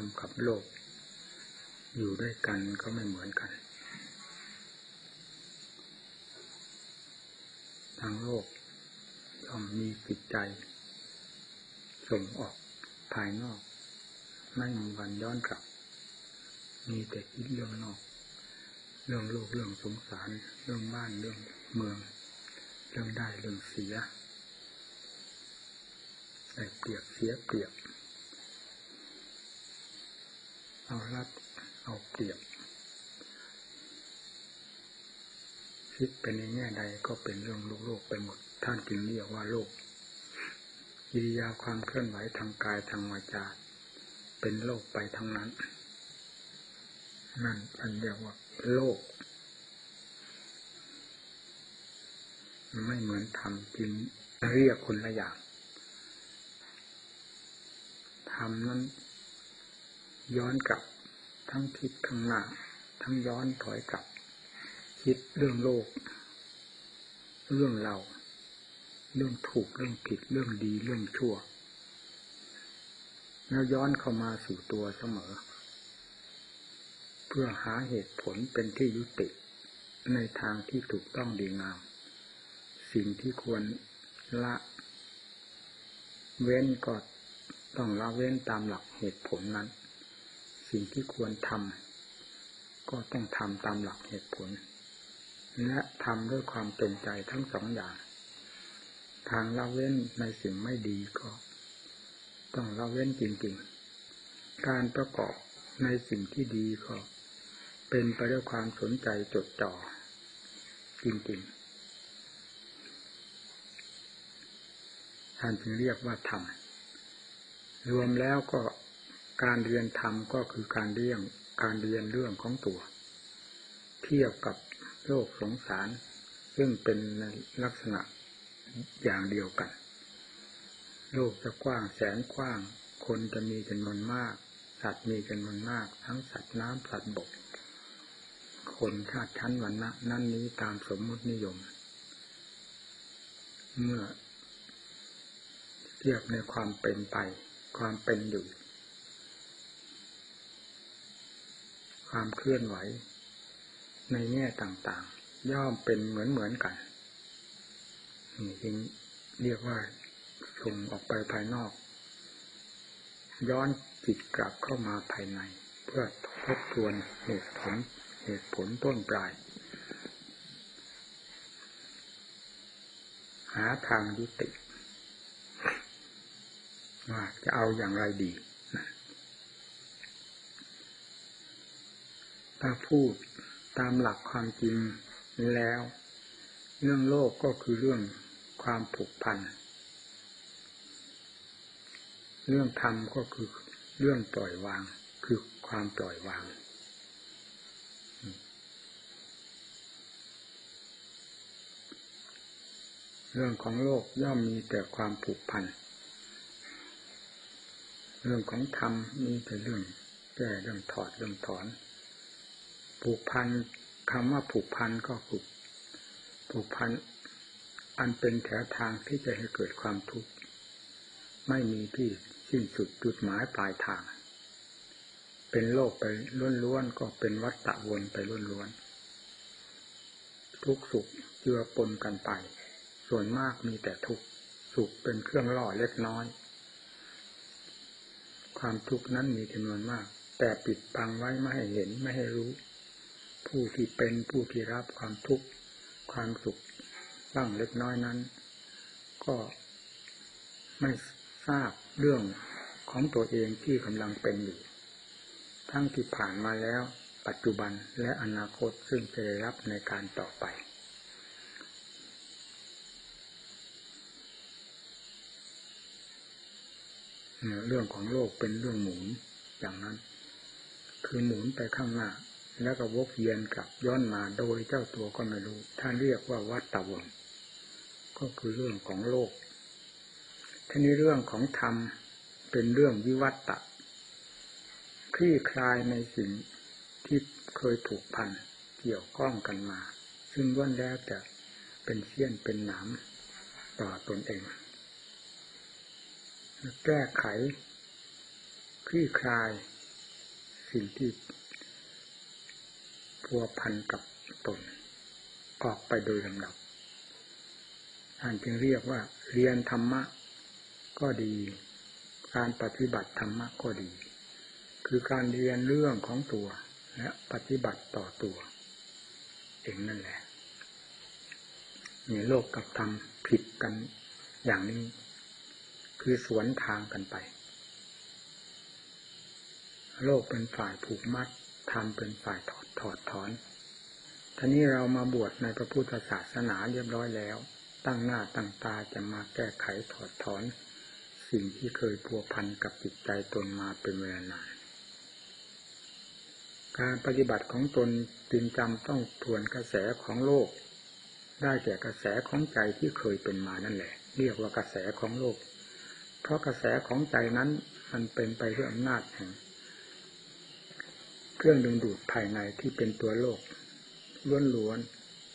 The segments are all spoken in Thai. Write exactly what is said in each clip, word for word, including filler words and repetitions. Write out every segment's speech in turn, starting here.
มกับโลกอยู่ด้วยกันก็ไม่เหมือนกันทางโลกย่อมมีจิตใจส่งออกภายนอกไม่มีวันย้อนกลับมีแต่คิดเรื่องนอกเรื่องโลกเรื่องสงสารเรื่องบ้านเรื่องเมืองเรื่องได้เรื่องเสียได้เปรียบเสียเปรียบเอารัดเอาเปรียบคิดเป็นในแง่ใดก็เป็นเรื่องโลกโลกไปหมดท่านจึงเรียกว่าโลกกิริยาความเคลื่อนไหวทางกายทางวาจาเป็นโลกไปทั้งนั้นนั่นท่านเรียกว่าโลกไม่เหมือนธรรมจึงเรียกคนละอย่างธรรมนั้นย้อนกลับทั้งคิดข้างหน้าทั้งย้อนถอยกลับคิดเรื่องโลกเรื่องเราเรื่องถูกเรื่องผิดเรื่องดีเรื่องชั่วแล้วย้อนเข้ามาสู่ตัวเสมอเพื่อหาเหตุผลเป็นที่ยุติในทางที่ถูกต้องดีงามสิ่งที่ควรละเว้นก็ต้องละเว้นตามหลักเหตุผลนั้นสิ่งที่ควรทำก็ต้องทำตามหลักเหตุผลและทำด้วยความเต็มใจทั้งสองอย่างทางละเว้นในสิ่งไม่ดีก็ต้องละเว้นจริงๆการประกอบในสิ่งที่ดีก็เป็นไปด้วยความสนใจจดจ่อจริงๆท่านจึงเรียกว่าธรรมรวมแล้วก็การเรียนธรรมก็คือการเรียนการเรียนเรื่องของตัวเทียบกับโลกสงสารซึ่งเป็นในลักษณะอย่างเดียวกันโลกจะกว้างแสนกว้างคนจะมีจำนวนมากสัตว์มีจำนวนมากทั้งสัตว์น้ำสัตว์บกคนชาติชั้นวรรณะนั่นนี้ตามสมมุตินิยมเมื่อเทียบในความเป็นไปความเป็นอยู่ความเคลื่อนไหวในแง่ต่างๆย่อมเป็นเหมือนๆกันนี่จึงเรียกว่าส่งออกไปภายนอกย้อนจิตกลับเข้ามาภายในเพื่อทบทวนเหตุผลเหตุผลต้นปลายหาทางยุติว่าจะเอาอย่างไรดีถ้าพูดตามหลักความจริงแล้วเรื่องโลกก็คือเรื่องความผูกพันเรื่องธรรมก็คือเรื่องปล่อยวางคือความปล่อยวางเรื่องของโลกย่อมมีแต่ความผูกพันเรื่องของธรรมมีแต่เรื่องแก้เรื่องถอดเรื่องถอนผูกพันคำว่าผูกพันก็ผูกผูกพันอันเป็นแถวทางที่จะให้เกิดความทุกข์ไม่มีที่สิ้นสุดจุดหมายปลายทางเป็นโลกไปล้วนๆก็เป็นวัฏฏะวนไปล้วนๆทุกข์สุขเจือปนกันไปส่วนมากมีแต่ทุกข์สุขเป็นเครื่องล่อเล็กน้อยความทุกข์นั้นมีจำนวนมากแต่ปิดบังไว้ไม่ให้เห็นไม่ให้รู้ผู้ที่เป็นผู้ที่รับความทุกข์ความสุขบ้างเล็กน้อยนั้นก็ไม่ทราบเรื่องของตัวเองที่กำลังเป็นอยู่ทั้งที่ผ่านมาแล้วปัจจุบันและอนาคตซึ่งจะได้รับในการต่อไปเรื่องของโลกเป็นเรื่องหมุนอย่างนั้นคือหมุนไปข้างหน้าแล้วก็วกเวียนกลับย้อนมาโดยเจ้าตัวก็ไม่รู้ท่านเรียกว่าวัฏฏะวนก็คือเรื่องของโลกทีนี้เรื่องของธรรมเป็นเรื่องวิวัตตะคลี่คลายในสิ่งที่เคยผูกพันเกี่ยวข้องกันมาซึ่งล้วนแล้วแต่เป็นเสี้ยนเป็นหนามต่อตนเองแก้ไขคลี่คลายสิ่งที่พัวพันกับตนออกไปโดยลำดับท่านจึงเรียกว่าเรียนธรรมะก็ดีการปฏิบัติธรรมะก็ดีคือการเรียนเรื่องของตัวและปฏิบัติต่อตัวเองนั่นแหละมีโลกกับธรรมผิดกันอย่างนี้คือสวนทางกันไปโลกเป็นฝ่ายผูกมัดธรรมเป็นฝ่ายถอดถอดถอนทีนี้เรามาบวชในพระพุทธศาสนาเรียบร้อยแล้วตั้งหน้าตั้งตาจะมาแก้ไขถอดถอนสิ่งที่เคยพัวพันกับจิตใจตนมาเป็นเวลานานการปฏิบัติของตนจึงจำต้องทวนกระแสของโลกได้แก่กระแสของใจที่เคยเป็นมานั่นแหละเรียกว่ากระแสของโลกเพราะกระแสของใจนั้นมันเป็นไปด้วยอำนาจแห่งเครื่องดึงดูดภายในที่เป็นตัวโลกล้วน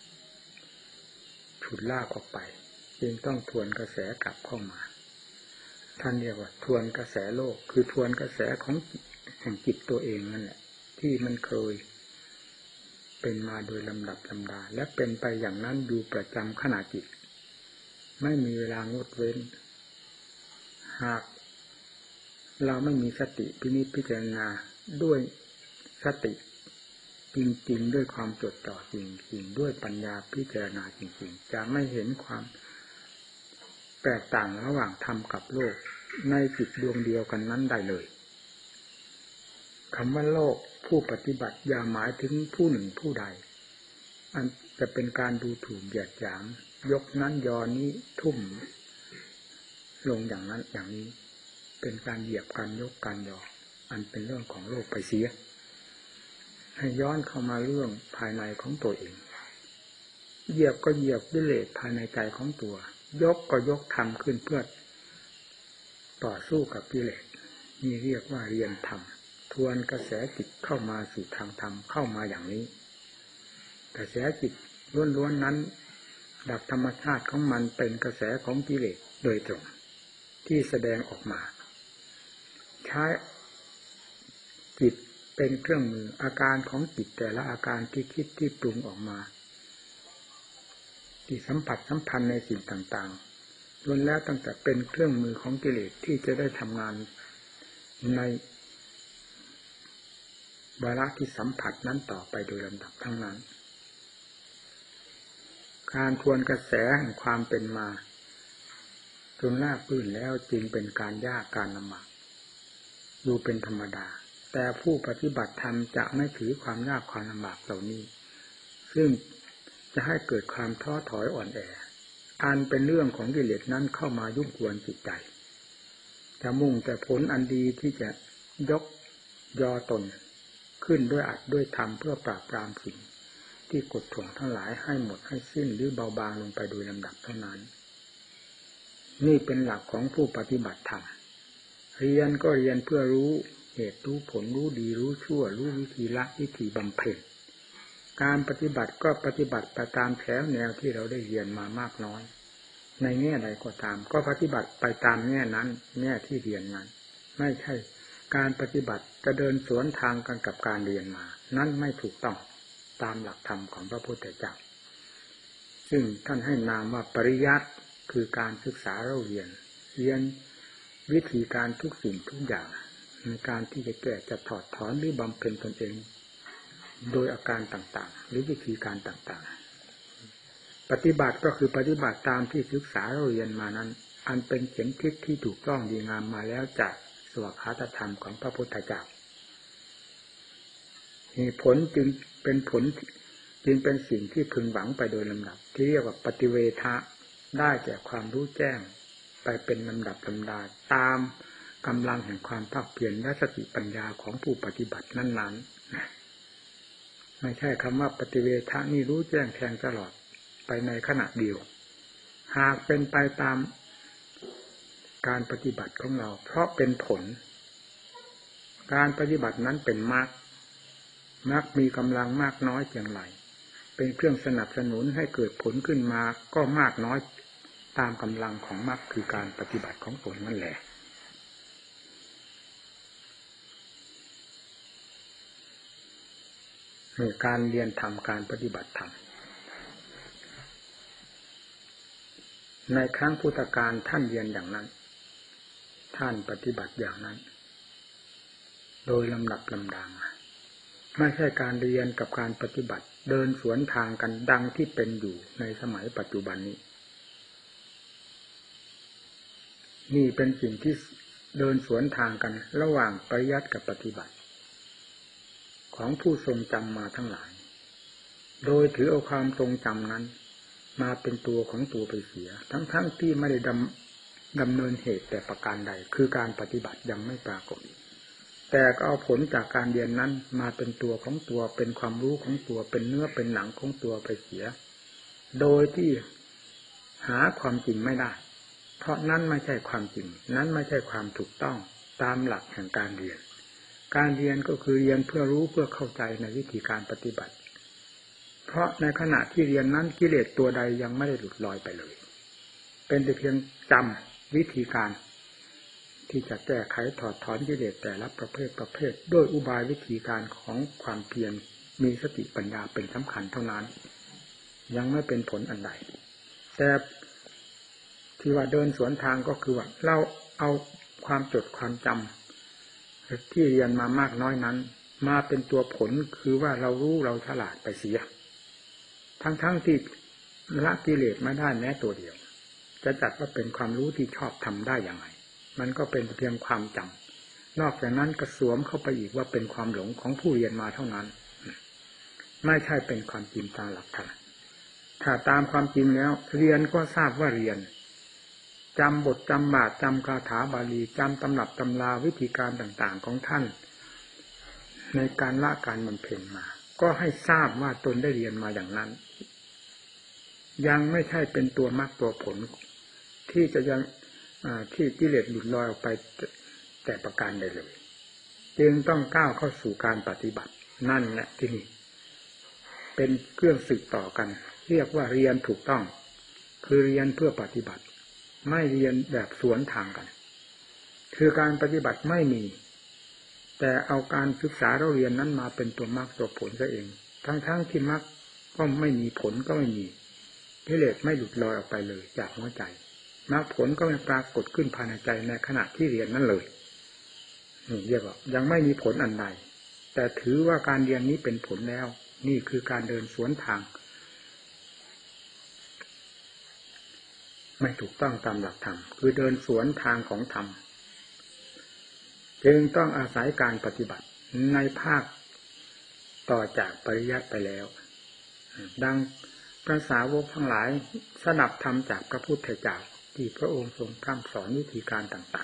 ๆฉุดลากออกไปจึงต้องทวนกระแสกลับเข้ามาท่านเรียกว่าทวนกระแสโลกคือทวนกระแสของแห่งจิตตัวเองนั่นแหละที่มันเคยเป็นมาโดยลำดับลำดาและเป็นไปอย่างนั้นอยู่ประจำขณะจิตไม่มีเวลางดเว้นหากเราไม่มีสติพินิจพิจารณาด้วยสติจริงๆด้วยความจดจ่อจริงๆด้วยปัญญาพิจารณาจริงๆจะไม่เห็นความแตกต่างระหว่างธรรมกับโลกในจิตดวงเดียวกันนั้นได้เลยคำว่าโลกผู้ปฏิบัติอย่าหมายถึงผู้หนึ่งผู้ใดอันจะเป็นการดูถูกเหยียดหยามยกนั้นยอนี้ทุ่มลงอย่างนั้นอย่างนี้เป็นการเหยียบการยกการยออันเป็นเรื่องของโลกไปเสียให้ย้อนเข้ามาเรื่องภายในของตัวเองเหยียบก็เหยียบกิเลสภายในใจของตัวยกก็ยกธรรมขึ้นเพื่อต่อสู้กับกิเลสนี่เรียกว่าเรียนธรรมทวนกระแสจิตเข้ามาสู่ทางธรรมเข้ามาอย่างนี้กระแสจิตล้วนๆนั้นดับธรรมชาติของมันเป็นกระแสของกิเลสโดยตรงที่แสดงออกมาใช้จิตเป็นเครื่องมืออาการของจิตแต่ละอาการที่คิดที่ปรุงออกมาที่สัมผัสสัมพันธ์ในสิ่งต่างๆล้วนแล้วตั้งแต่เป็นเครื่องมือของกิเลสที่จะได้ทำงานในวาระที่สัมผัสนั้นต่อไปโดยลำดับทั้งนั้นการทวนกระแสแห่งความเป็นมาจนลากพื้นแล้วจึงเป็นการยากการลำบากอยู่เป็นธรรมดาแต่ผู้ปฏิบัติธรรมจะไม่ถือความยากความลำบากเหล่านี้ซึ่งจะให้เกิดความท้อถอยอ่อนแออันเป็นเรื่องของกิเลสนั้นเข้ามายุ่งกวนจิตใจจะมุ่งแต่ผลอันดีที่จะยกยอตนขึ้นด้วยอัดด้วยธรรมเพื่อปราบปรามสิ่งที่กดถ่วงทั้งหลายให้หมดให้สิ้นหรือเบาบางลงไปโดยลำดับเท่านั้นนี่เป็นหลักของผู้ปฏิบัติธรรมเรียนก็เรียนเพื่อรู้เหตุรู้ผลรู้ดีรู้ชั่วรู้วิธีละวิธีบำเพ็ญการปฏิบัติก็ปฏิบัติไปตามแถวแนวที่เราได้เรียนมามากน้อยในแง่ใดก็ตามก็ปฏิบัติไปตามแง่นั้นแง่ที่เรียนนั้นไม่ใช่การปฏิบัติจะเดินสวนทางกันกับการเรียนมานั่นไม่ถูกต้องตามหลักธรรมของพระพุทธเจ้าซึ่งท่านให้นามว่าปริยัติคือการศึกษาเราเรียนเรียนวิธีการทุกสิ่งทุกอย่างในการที่จะแก้จะถอดถอนหรือบำเพ็ญตนเองโดยอาการต่างๆหรือวิธีการต่างๆปฏิบัติก็คือปฏิบัติตามที่ศึกษาเราเรียนมานั้นอันเป็นเข็มทิศที่ถูกต้องดีงามมาแล้วจากสวากขาตธรรมของพระพุทธเจ้ามีผลจึงเป็นผลจึงเป็นสิ่งที่พึงหวังไปโดยลำดับที่เรียกว่าปฏิเวทะได้แก่ความรู้แจ้งไปเป็นลำดับลำดาตามกำลังแห่งความภาคเพียรและสติปัญญาของผู้ปฏิบัตินั้นๆไม่ใช่คำว่าปฏิเวทะนี่รู้แจ้งแทงตลอดไปในขณะเดียวหากเป็นไปตามการปฏิบัติของเราเพราะเป็นผลการปฏิบัตินั้นเป็นมรรคมรรคมีกำลังมากน้อยเพียงไรเป็นเครื่องสนับสนุนให้เกิดผลขึ้นมาก็มากน้อยตามกำลังของมรรคคือการปฏิบัติของตนนั่นแหละการเรียนธรรมการปฏิบัติธรรมในครั้งพุทธกาลท่านเรียนอย่างนั้นท่านปฏิบัติอย่างนั้นโดยลำดับลำดามาไม่ใช่การเรียนกับการปฏิบัติเดินสวนทางกันดังที่เป็นอยู่ในสมัยปัจจุบันนี้นี่เป็นสิ่งที่เดินสวนทางกันระหว่างปริยัติกับปฏิบัติของผู้ทรงจำมาทั้งหลายโดยถือเอาความทรงจำนั้นมาเป็นตัวของตัวไปเสียทั้งๆ ท, ที่ไม่ได้ดำดำเนินเหตุแต่ประการใดคือการปฏิบัติยังไม่ปรากฏแต่ก็เอาผลจากการเรียนนั้นมาเป็นตัวของตัวเป็นความรู้ของตัวเป็นเนื้อเป็นหนังของตัวไปเสียโดยที่หาความจริงไม่ได้เพราะนั้นไม่ใช่ความจริงนั้นไม่ใช่ความถูกต้องตามหลักแห่งการเรียนการเรียนก็คือเรียนเพื่อรู้เพื่อเข้าใจในวิธีการปฏิบัติเพราะในขณะที่เรียนนั้นกิเลสตัวใดยังไม่ได้หลุดลอยไปเลยเป็นแต่เพียงจำวิธีการที่จะแก้ไขถอดถอนกิเลสแต่ละประเภทประเภทด้วยอุบายวิธีการของความเพียรมีสติปัญญาเป็นสำคัญเท่านั้นยังไม่เป็นผลอันใดแต่ที่ว่าเดินสวนทางก็คือว่าเราเอาความจดความจำที่เรียนมามากน้อยนั้นมาเป็นตัวผลคือว่าเรารู้เราฉลาดไปเสียทั้งๆ ท, ที่ละกิเลสไม่ได้แม้ตัวเดียวจะจัดว่าเป็นความรู้ที่ชอบทำได้อย่างไรมันก็เป็นเพียงความจำนอกจากนั้นก็สวมเข้าไปอีกว่าเป็นความหลงของผู้เรียนมาเท่านั้นไม่ใช่เป็นความจริงตามหลักธรรมถ้าตามความจริงแล้วเรียนก็ทราบว่าเรียนจำบทจำบาทจำคาถาบาลีจำตำรับตำราวิธีการต่างๆของท่านในการละการบำเพ็ญมาก็ให้ทราบว่าตนได้เรียนมาอย่างนั้นยังไม่ใช่เป็นตัวมรรคตัวผลที่จะยังที่กิเลสหลุดลอยออกไปแต่ประการใดเลยจึงต้องก้าวเข้าสู่การปฏิบัตินั่นแหละที่นี่เป็นเครื่องสืบต่อกันเรียกว่าเรียนถูกต้องคือเรียนเพื่อปฏิบัติไม่เรียนแบบสวนทางกันคือการปฏิบัติไม่มีแต่เอาการศึกษาเราเรียนนั้นมาเป็นตัวมรรคตัวผลซะเองทั้งๆที่มรรคก็ไม่มีผลก็ไม่มีกิเลสไม่หลุดลอยออกไปเลยจากหัวใจมรรคผลก็ไม่ปรากฏขึ้นภายในใจในขณะที่เรียนนั้นเลยนี่เรียกว่ายังไม่มีผลอันใดแต่ถือว่าการเรียนนี้เป็นผลแล้วนี่คือการเดินสวนทางไม่ถูกต้องตามหลักธรรมคือเดินสวนทางของธรรมจึงต้องอาศัยการปฏิบัติในภาคต่อจากปริยัติไปแล้วดังพระสาวกทั้งหลายสดับธรรมจากพระพุทธเจ้าที่พระองค์ทรงพร่ำสอนวิธีการต่าง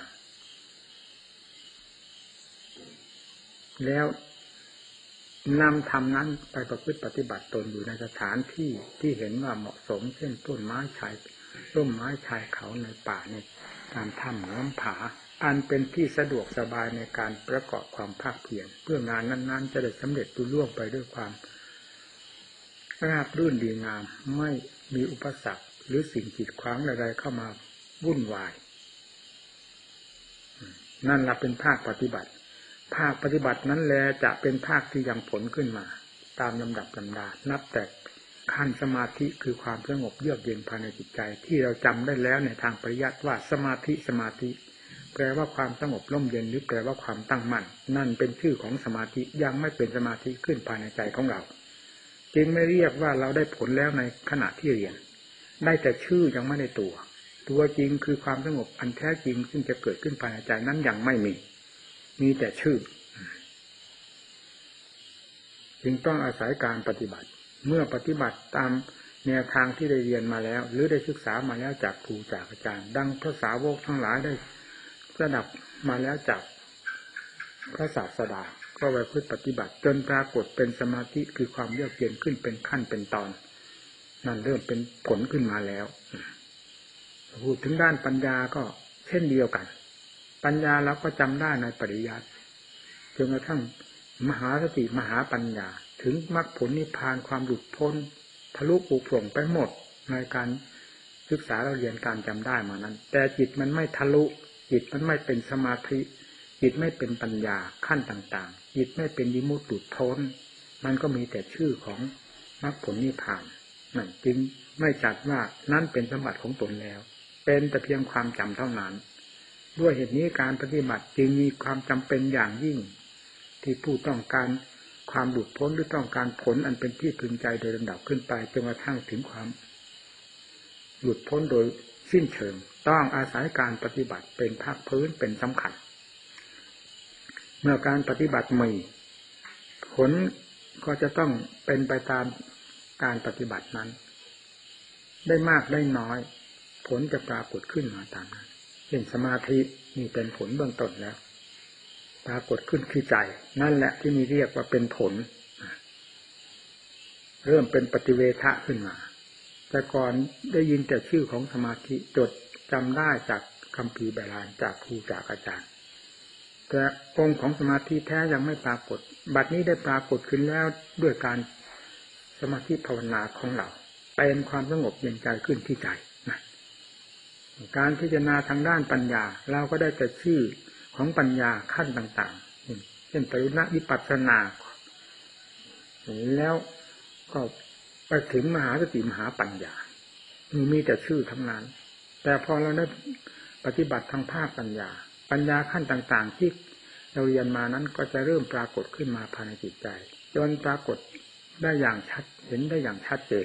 ๆแล้วนำธรรมนั้นไปประพฤติปฏิบัติตนอยู่ในสถานที่ที่เห็นว่าเหมาะสมเช่นต้นไม้ชายร่มไม้ชายเขาในป่าในตามถ้ำน้ำผาอันเป็นที่สะดวกสบายในการประกอบความภาคเพียรเพื่องานนั้นๆจะได้สำเร็จลุล่วงไปด้วยความราบรื่นดีงามไม่มีอุปสรรคหรือสิ่งกีดขวางใดๆเข้ามาวุ่นวายนั่นแหละเป็นภาคปฏิบัติภาคปฏิบัตินั้นแลจะเป็นภาคที่ยังผลขึ้นมาตามลำดับลำดานับแต่ขั้นสมาธิคือความสงบเยือกเย็นภายในจิตใจที่เราจำได้แล้วในทางปริยัติว่าสมาธิสมาธิแปลว่าความสงบร่มเย็นหรือแปลว่าความตั้งมั่นนั่นเป็นชื่อของสมาธิยังไม่เป็นสมาธิขึ้นภายในใจของเราจึงไม่เรียกว่าเราได้ผลแล้วในขณะที่เรียนได้แต่ชื่อยังไม่ได้ตัวตัวจริงคือความสงบอันแท้จริงซึ่งจะเกิดขึ้นภายในใจนั้นยังไม่มีมีแต่ชื่อจึงต้องอาศัยการปฏิบัติเมื่อปฏิบัติตามแนวทางที่ได้เรียนมาแล้วหรือได้ศึกษามาแล้วจากครูจากอาจารย์ดังพระสาวกทั้งหลายได้ระดับมาแล้วจากพระศาสดาก็ไปพึ่งปฏิบัติจนปรากฏเป็นสมาธิคือความเยือกเย็นขึ้นเป็นขั้นเป็นตอนนั่นเริ่มเป็นผลขึ้นมาแล้วพูดถึงด้านปัญญาก็เช่นเดียวกันปัญญาเราก็จำได้ในปริยัติจนกระทั่งมหาสติมหาปัญญาถึงมรรคผลนิพพานความหลุดพ้นทะลุปุโปร่งไปหมดในการศึกษาเราเรียนการจำได้มานั้นแต่จิตมันไม่ทะลุจิตมันไม่เป็นสมาธิจิตไม่เป็นปัญญาขั้นต่างๆจิตไม่เป็นวิมุตติหลุดพ้นมันก็มีแต่ชื่อของมรรคผลนิพพานนั่นจึงไม่จัดว่านั่นเป็นสมบัติของตนแล้วเป็นแต่เพียงความจำเท่านั้นด้วยเหตุนี้การปฏิบัติจึงมีความจำเป็นอย่างยิ่งที่ผู้ต้องการความหลุดพ้นหรือต้องการผลอันเป็นที่พึงใจโดยลำดับขึ้นไปจนกระทั่งถึงความหลุดพ้นโดยสิ้นเชิงต้องอาศัยการปฏิบัติเป็นภาคพื้นเป็นสำคัญเมื่อการปฏิบัติมีผลก็จะต้องเป็นไปตามการปฏิบัตินั้นได้มากได้น้อยผลจะปรากฏขึ้นมาตามนั้นเช่นสมาธินี่เป็นผลเบื้องต้นแล้วปรากฏขึ้นที่ใจนั่นแหละที่มีเรียกว่าเป็นผลเริ่มเป็นปฏิเวทะขึ้นมาแต่ก่อนได้ยินแต่ชื่อของสมาธิจดจำได้จากคัมภีร์โบราณจากครูจากอาจารย์แต่องค์ของสมาธิแท้ยังไม่ปรากฏบัดนี้ได้ปรากฏขึ้นแล้วด้วยการสมาธิภาวนาของเราเป็นความสงบเย็นใจขึ้นที่ใจนะการพิจารณาทางด้านปัญญาเราก็ได้แต่ชื่อของปัญญาขั้นต่างๆเช่นปริณวิปัสสนาแล้วก็ไปถึงมหาสติมหาปัญญามีแต่ชื่อทั้งนั้นแต่พอเราได้ปฏิบัติทางภาคปัญญาปัญญาขั้นต่างๆที่เราเรียนมานั้นก็จะเริ่มปรากฏขึ้นมาภายในจิตใจจนปรากฏได้อย่างชัดเห็นได้อย่างชัดเจน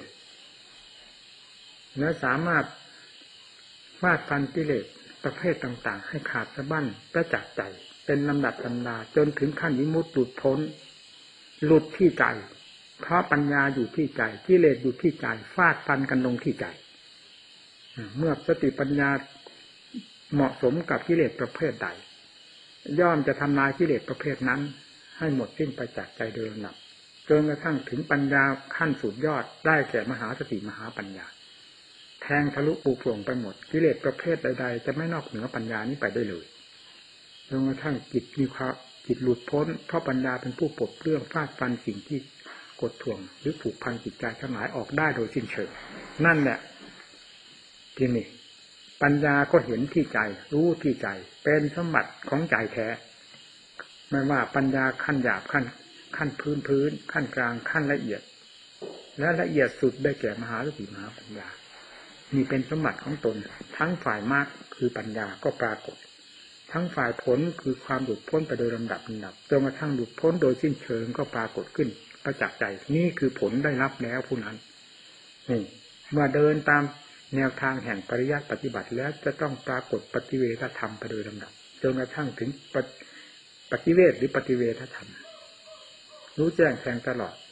และสามารถฟาดฟันกิเลสประเภทต่างๆให้ขาดสะบั้นประจักษ์ใจเป็นลำดับลำดาจนถึงขั้นวิมุตติหลุดพ้นหลุดที่ใจเพราะปัญญาอยู่ที่ใจกิเลสอยู่ที่ใจฟาดฟันกันลงที่ใจเมื่อสติปัญญาเหมาะสมกับกิเลสประเภทใดย่อมจะทำลายกิเลสประเภทนั้นให้หมดสิ้นไปจากใจโดยลำดับจนกระทั่งถึงปัญญาขั้นสุดยอดได้แก่มหาสติมหาปัญญาแทงทะลุปูโปร่งไปหมดกิเลสประเภทใดๆจะไม่นอกเหนือปัญญานี้ไปได้เลยจนกระทั่งจิตมีความจิตหลุดพ้นเพราะปัญญาเป็นผู้ปลดเปลื้องฟาดฟันสิ่งที่กดท่วงหรือผูกพันจิตใจทั้งหลายออกได้โดยสิ้นเชิงนั่นแหละที่นี่ปัญญาก็เห็นที่ใจรู้ที่ใจเป็นสมบัติของใจแท้ไม่ว่าปัญญาขั้นหยาบขั้นขั้นพื้นพื้นขั้นกลางขั้นละเอียดและละเอียดสุดได้แก่มหาสติมหาปัญญานี่เป็นสมบัติของตนทั้งฝ่ายมรรคคือปัญญาก็ปรากฏทั้งฝ่ายผลคือความหลุดพ้นไปโดยลำดับลำดับจนกระทั่งหลุดพ้นโดยสิ้นเชิงก็ปรากฏขึ้นประจักษ์ใจนี่คือผลได้รับแล้วผู้นั้นนี่เมื่อเดินตามแนวทางแห่งปริยัติปฏิบัติแล้วจะต้องปรากฏปฏิเวทธรรมไปโดยลำดับจนกระทั่งถึงปฏิเวทหรือปฏิเวทธรรมรู้แจ้งแทงตลอด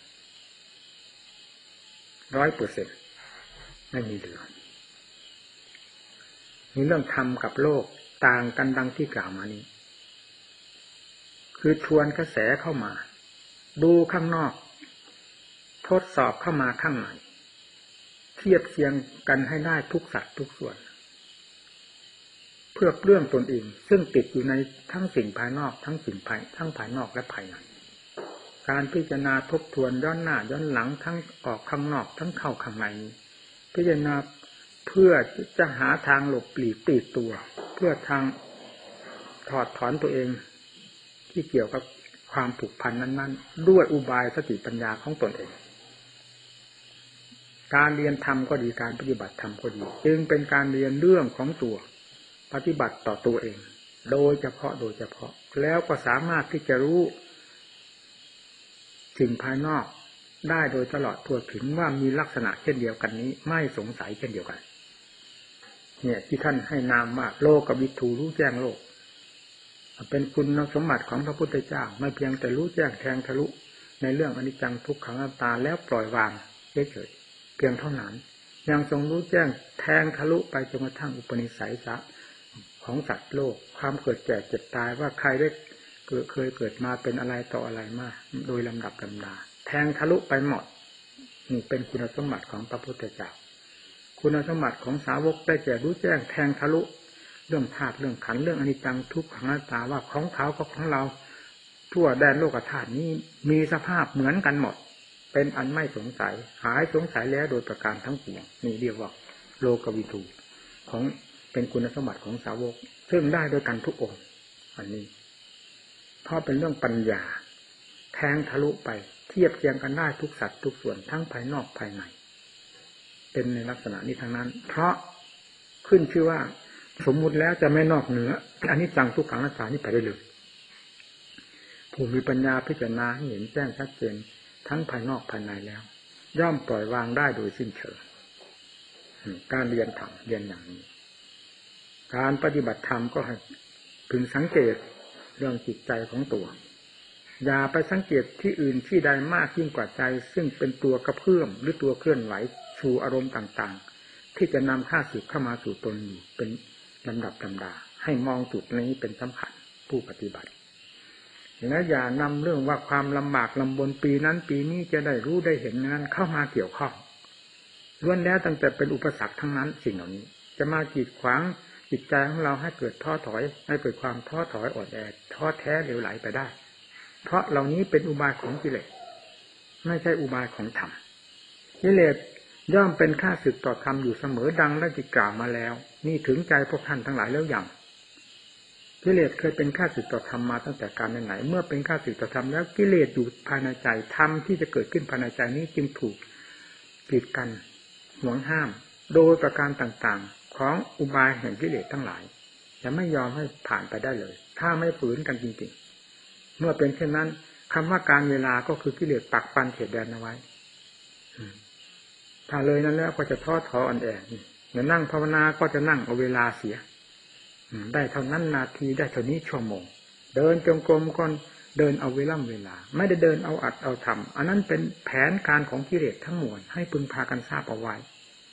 ร้อยเปอร์เซ็นต์ไม่มีเหลือมีเรื่องธรรมกับโลกต่างกันดังที่กล่าวมานี้คือชวนกระแสเข้ามาดูข้างนอกทดสอบเข้ามาข้างในเทียบเทียงกันให้ได้ทุกสัดทุกส่วนเพื่อเปลื้องตนเองซึ่งติดอยู่ในทั้งสิ่งภายนอกทั้งสิ่งภายทั้งภายนอกและภายในการพิจารณาทบทวนย้อนหน้าย้อนหลังทั้งออกข้างนอกทั้งเข้าข้างในพิจารณาเพื่อจะหาทางหลบหลีกตีตัวเพื่อทางถอดถอนตัวเองที่เกี่ยวกับความผูกพันนั้นๆด้วยอุบายสติปัญญาของตนเองการเรียนธรรมก็ดีการปฏิบัติธรรมก็ดีจึงเป็นการเรียนเรื่องของตัวปฏิบัติต่อตัวเองโดยเฉพาะโดยเฉพาะแล้วก็สามารถที่จะรู้สิ่งภายนอกได้โดยตลอดทั่วถึงว่ามีลักษณะเช่นเดียวกันนี้ไม่สงสัยเช่นเดียวกันเนี่ยที่ท่านให้นามว่าโลกวิถูรู้แจ้งโลกเป็นคุณสมบัติของพระพุทธเจ้าไม่เพียงแต่รู้แจ้งแทงทะลุในเรื่องอนิจจังทุกขังอนัตตาแล้วปล่อยวางเฉยๆเพียงเท่านั้นยังทรงรู้แจ้งแทงทะลุไปจนกระทั่งอุปนิสัยของสัตว์โลกความเกิดแก่เจ็บตายว่าใครได้เคยเกิดมาเป็นอะไรต่ออะไรมาโดยลำดับลำดาแทงทะลุไปหมดนี่เป็นคุณสมบัติของพระพุทธเจ้าคุณสมบัติของสาวกได้แก่รู้แจ้งแทงทะลุเรื่องธาตุเรื่องขันธ์เรื่องอนิจจังทุกขังอนัตตาว่าของเขากับของเราทั่วแดนโลกธาตุนี้มีสภาพเหมือนกันหมดเป็นอันไม่สงสัยหายสงสัยแล้วโดยประการทั้งปวงนี่เรียกว่าโลกวิถูของเป็นคุณสมบัติของสาวกซึ่งได้โดยกันทุกองค์อันนี้เพราะเป็นเรื่องปัญญาแทงทะลุไปเทียบเคียงกันได้ทุกสัตว์ทุกส่วนทั้งภายนอกภายในเป็นในลักษณะนี้ทั้งนั้นเพราะขึ้นชื่อว่าสมมุติแล้วจะไม่นอกเหนืออันนี้จังทุกขังอนัตตานี่ไปได้เลยผู้มีปัญญาพิจารณาให้เห็นแจ้งชัดเจนทั้งภายนอกภายในแล้วย่อมปล่อยวางได้โดยสิ้นเชิงการเรียนธรรมเรียนอย่างนี้การปฏิบัติธรรมก็ให้พึงสังเกตเรื่องจิตใจของตัวอย่าไปสังเกตที่อื่นที่ใดมากยิ่งกว่าใจซึ่งเป็นตัวกระเพื่อมหรือตัวเคลื่อนไหวสู่อารมณ์ต่างๆที่จะนำข้าศึกเข้ามาสู่ตนอยู่เป็นลำดับลำดาให้มองจุดนี้เป็นสำคัญผู้ปฏิบัติและอย่านำเรื่องว่าความลำบากลำบนปีนั้นปีนี้จะได้รู้ได้เห็นนั้นเข้ามาเกี่ยวข้องล้วนแล้วตั้งแต่เป็นอุปสรรคทั้งนั้นสิ่งเหล่านี้จะมากีดขวางจิตใจของเราให้เกิดท้อถอยให้เกิดความท้อถอยอ่อนแอท้อแท้เหลวไหลไปได้เพราะเหล่านี้เป็นอุบายของกิเลสไม่ใช่อุบายของธรรมกิเลสย่อมเป็นข้าศึกต่อธรรมอยู่เสมอดังได้กล่าวมาแล้วนี่ถึงใจพวกท่านทั้งหลายแล้วอย่างกิเลสเคยเป็นข้าศึกต่อธรรมมาตั้งแต่การไหนๆเมื่อเป็นข้าศึกต่อธรรมแล้วกิเลสอยู่ภายในใจธรรมที่จะเกิดขึ้นภายในใจนี้จึงถูกกีดกันห่วงห้ามโดยประการต่างๆของอุบายแห่งกิเลสทั้งหลายจะไม่ยอมให้ผ่านไปได้เลยถ้าไม่ฝืนกันจริงๆเมื่อเป็นเช่นนั้นคำว่าการเวลาก็คือกิเลสปักปันเขตแดนเอาไว้ถ้าเลยนั้นแล้วก็จะท้อถอยอ่อนแอเมื่อนั่งภาวนาก็จะนั่งเอาเวลาเสียได้เท่านั้นนาทีได้เท่านี้ชั่วโมงเดินจงกรมก็เดินเอาเวลาเวลาไม่ได้เดินเอาอัดเอาทำอันนั้นเป็นแผนการของกิเลสทั้งมวลให้พึงพากันทราบเอาไว้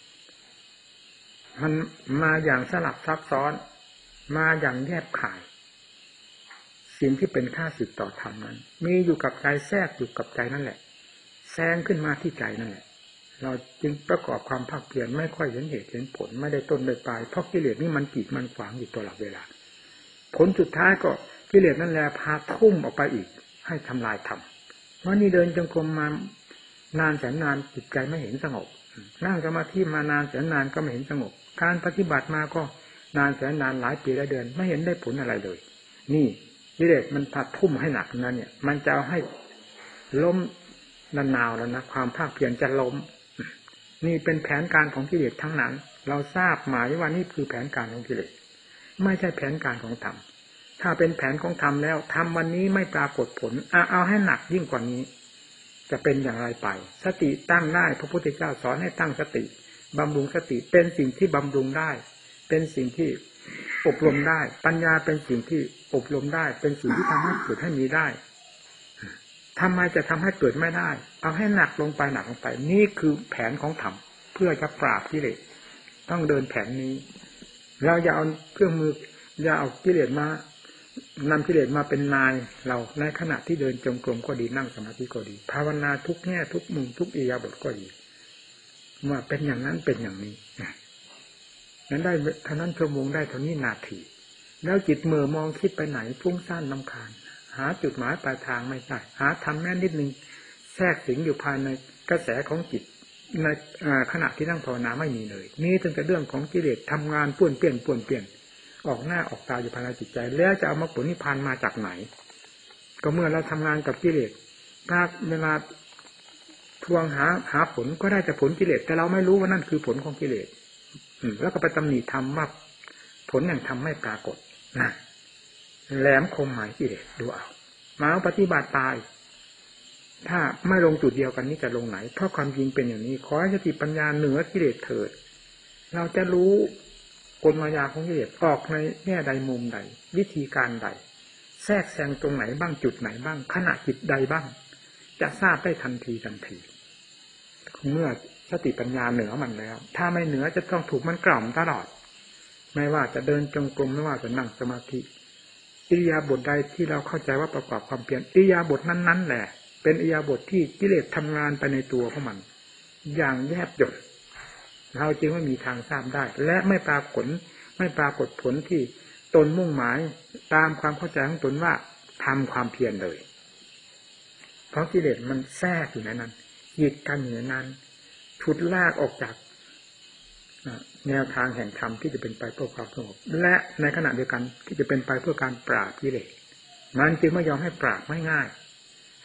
มันมาอย่างสลับซับซ้อนมาอย่างแยบคายสิ่งที่เป็นข้าศึกต่อธรรมนั้นมีอยู่กับใจแทรกอยู่กับใจนั่นแหละแซงขึ้นมาที่ใจนั่นแหละเราจึงประกอบความภาคเพียรไม่ค่อยเห็นเหตุเห็นผลไม่ได้ต้นได้ปลายเพราะกิเลสนี่มันกีดมันขวางอยู่ตลอดเวลาผลสุดท้ายก็กิเลสนั่นแหละพาทุ่มออกไปอีกให้ทำลายธรรมเพราะนี่เดินจงกรมมานานแสนนานจิตใจไม่เห็นสงบนั่งสมาธิมานานแสนนานก็ไม่เห็นสงบการปฏิบัติมาก็นานแสนนานหลายปีหลายเดือนไม่เห็นได้ผลอะไรเลยนี่กิเลสมันพัดทุ่มให้หนักนั้นเนี่ยมันจะเอาให้ล้มนานๆแล้วนะความภาคเพียรจะล้มนี่เป็นแผนการของกิเลสทั้งนั้นเราทราบหมายว่านี่คือแผนการของกิเลสไม่ใช่แผนการของธรรมถ้าเป็นแผนของธรรมแล้วทำวันนี้ไม่ปรากฏผลเอาเอาให้หนักยิ่งกว่านี้จะเป็นอย่างไรไปสติตั้งได้พระพุทธเจ้าสอนให้ตั้งสติบำรุงสติเป็นสิ่งที่บำรุงได้เป็นสิ่งที่อบรมได้ปัญญาเป็นสิ่งที่อบรมได้เป็นสิ่งที่ทำให้เกิดให้มีได้ทำไมจะทำให้เกิดไม่ได้เอาให้หนักลงไปหนักลงไปนี่คือแผนของธรรมเพื่อจะปราบกิเลสต้องเดินแผนนี้เราอย่าเอาเครื่องมืออย่าเอากิเลสมานำกิเลสมาเป็นนายเราในขณะที่เดินจงกรมก็ดีนั่งสมาธิก็ดีภาวนาทุกแง่ทุกมุมทุกอิริยาบถก็ดีเมื่อเป็นอย่างนั้นเป็นอย่างนี้นั้นได้เท่านั้นชั่วโมงได้เท่านี้นาทีแล้วจิตเมื่อมองคิดไปไหนฟุ้งซ่านรำคาญหาจุดหมายปลายทางไม่ได้หาทำแม่นิดนึงแทรกสิงอยู่ภายในกระแสของจิตในขณะที่นั่งภาวนาไม่มีเลยนี่ถึงแต่เรื่องของกิเลสทำงานป้วนเปี้ยนป้วนเปี้ยนออกหน้าออกตาอยู่ภายในจิตใจแล้วจะเอามรรคผลนิพพานมาจากไหนก็เมื่อเราทำงานกับกิเลสถ้าเวลาทวงหาหาผลก็ได้แต่ผลกิเลสแต่เราไม่รู้ว่านั่นคือผลของกิเลสแล้วก็ไปตำหนิธรรมว่าผลแห่งธรรมไม่ปรากฏนะแหลมคมหมายกิเลสดูเอามาปฏิบัติตายถ้าไม่ลงจุดเดียวกันนี้จะลงไหนเพราะความจริงเป็นอย่างนี้ขอให้สติปัญญาเหนือกิเลสเถิดเราจะรู้กลมายาของกิเลสออกในแง่ใดมุมใดวิธีการใดแทรกแซงตรงไหนบ้างจุดไหนบ้างขณะจิตใดบ้างจะทราบได้ทันทีทันทีเมื่อสติปัญญาเหนือมันแล้วถ้าไม่เหนือจะต้องถูกมันกล่อมตลอดไม่ว่าจะเดินจงกรมไม่ว่าจะนั่งสมาธิอิริยาบถใดที่เราเข้าใจว่าประกอบความเพียรอิริยาบถนั้นๆแหละเป็นอิริยาบถที่กิเลสทำงานไปในตัวของมันอย่างแยบยลเราจึงไม่มีทางทราบได้และไม่ปรากฏไม่ปรากฏผลที่ตนมุ่งหมายตามความเข้าใจของตนว่าทำความเพียรเลยเพราะกิเลสมันแทรกอยู่ในนั้นยึดกันอยู่ในนั้นฉุดลากออกจากแนวทางแห่งธรรมที่จะเป็นไปเพื่อความสงบและในขณะเดียวกันที่จะเป็นไปเพื่อการปราบกิเลสมันจึงไม่ยอมให้ปราบไม่ง่าย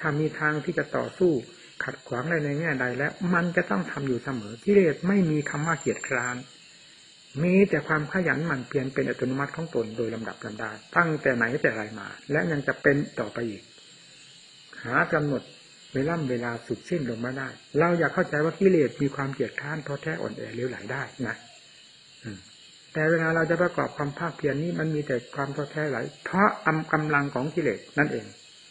ถ้ามีทางที่จะต่อสู้ขัดขวางในแง่ใดแล้วมันจะต้องทำอยู่เสมอกิเลสไม่มีคำว่าเกียจคร้านมีแต่ความขยันหมั่นเพียรเป็นอัตโนมัติของตนโดยลำดับลำดาตั้งแต่ไหนแต่ไรมาและยังจะเป็นต่อไปอีกหากำหนดเวลาเวลาสุดสิ้นลงมาได้เราอยากเข้าใจว่ากิเลสมีความเกียจคร้านท้อแท้อ่อนแอเลี้ยวไหลได้นะแต่เวลาเราจะประกอบความภาคเพียรนี้มันมีแต่ความท้อแท้ไหลเพราะกำลังของกิเลสนั่นเอง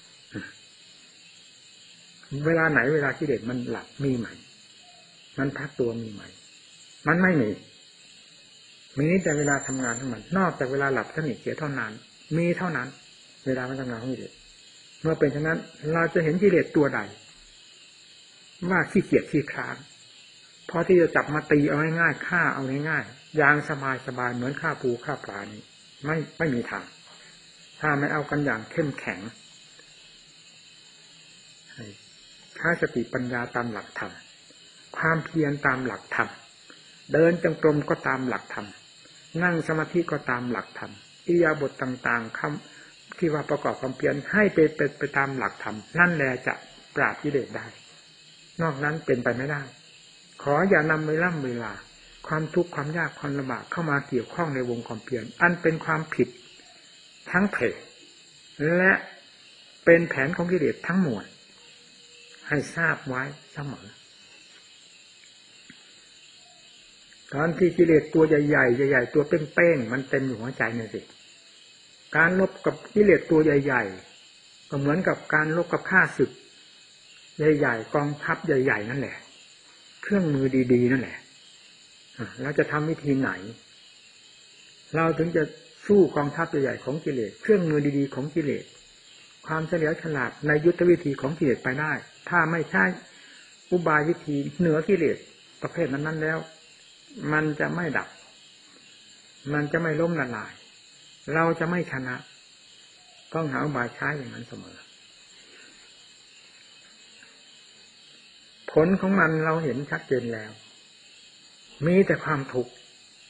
เวลาไหนเวลากิเลสมันหลับมีไหมมันพักตัวมีไหมมันไม่มีมีแต่เวลาทำงานทั้งมันนอกจากเวลาหลับสนิทเสียเท่านั้นมีเท่านั้นเวลามันทำงานของกิเลสเมื่อเป็นฉะนั้นเราจะเห็นกิเลสตัวใดว่าขี้เกียจขี้คร้านพอที่จะจับมาตีเอาง่ายๆฆ่าเอาง่ายๆอย่างสบายสบายเหมือนฆ่าปูฆ่าปลานี่ไม่ไม่มีทางถ้าไม่เอากันอย่างเข้มแข็งใช้สติปัญญาตามหลักธรรมความเพียรตามหลักธรรมเดินจงกรมก็ตามหลักธรรมนั่งสมาธิก็ตามหลักธรรมอิริยาบถต่างๆคำที่ว่าประกอบความเพียรให้เป็นไปไปตามหลักธรรมนั่นแหละจะปราบกิเลสได้นอกนั้นเป็นไปไม่ได้ขออย่านำเวลาเวลาความทุกข์ความยากความลำบากเข้ามาเกี่ยวข้องในวงความเพียรอันเป็นความผิดทั้งเพศและเป็นแผนของกิเลสทั้งมวลให้ทราบไว้เสมอตอนที่กิเลสตัวใหญ่ๆใหญ่ๆตัวเป้งๆมันเต็มอยู่หัวใจนี่สิการลบกับกิเลสตัวใหญ่ๆก็เหมือนกับการลบกับข้าศึกใหญ่ๆกองทัพใหญ่ๆนั่นแหละเครื่องมือดีๆนั่นแหละแล้วจะทำวิธีไหนเราถึงจะสู้กองทัพใหญ่ๆของกิเลสเครื่องมือดีๆของกิเลสความเฉลียวฉลาดในยุทธวิธีของกิเลสไปได้ถ้าไม่ใช่อุบายวิธีเหนือกิเลสประเภทนั้นๆแล้วมันจะไม่ดับมันจะไม่ล้มละลายเราจะไม่ชนะต้องหาอุบายใช้อย่างนั้นเสมอผลของมันเราเห็นชัดเจนแล้วมีแต่ความทุกข์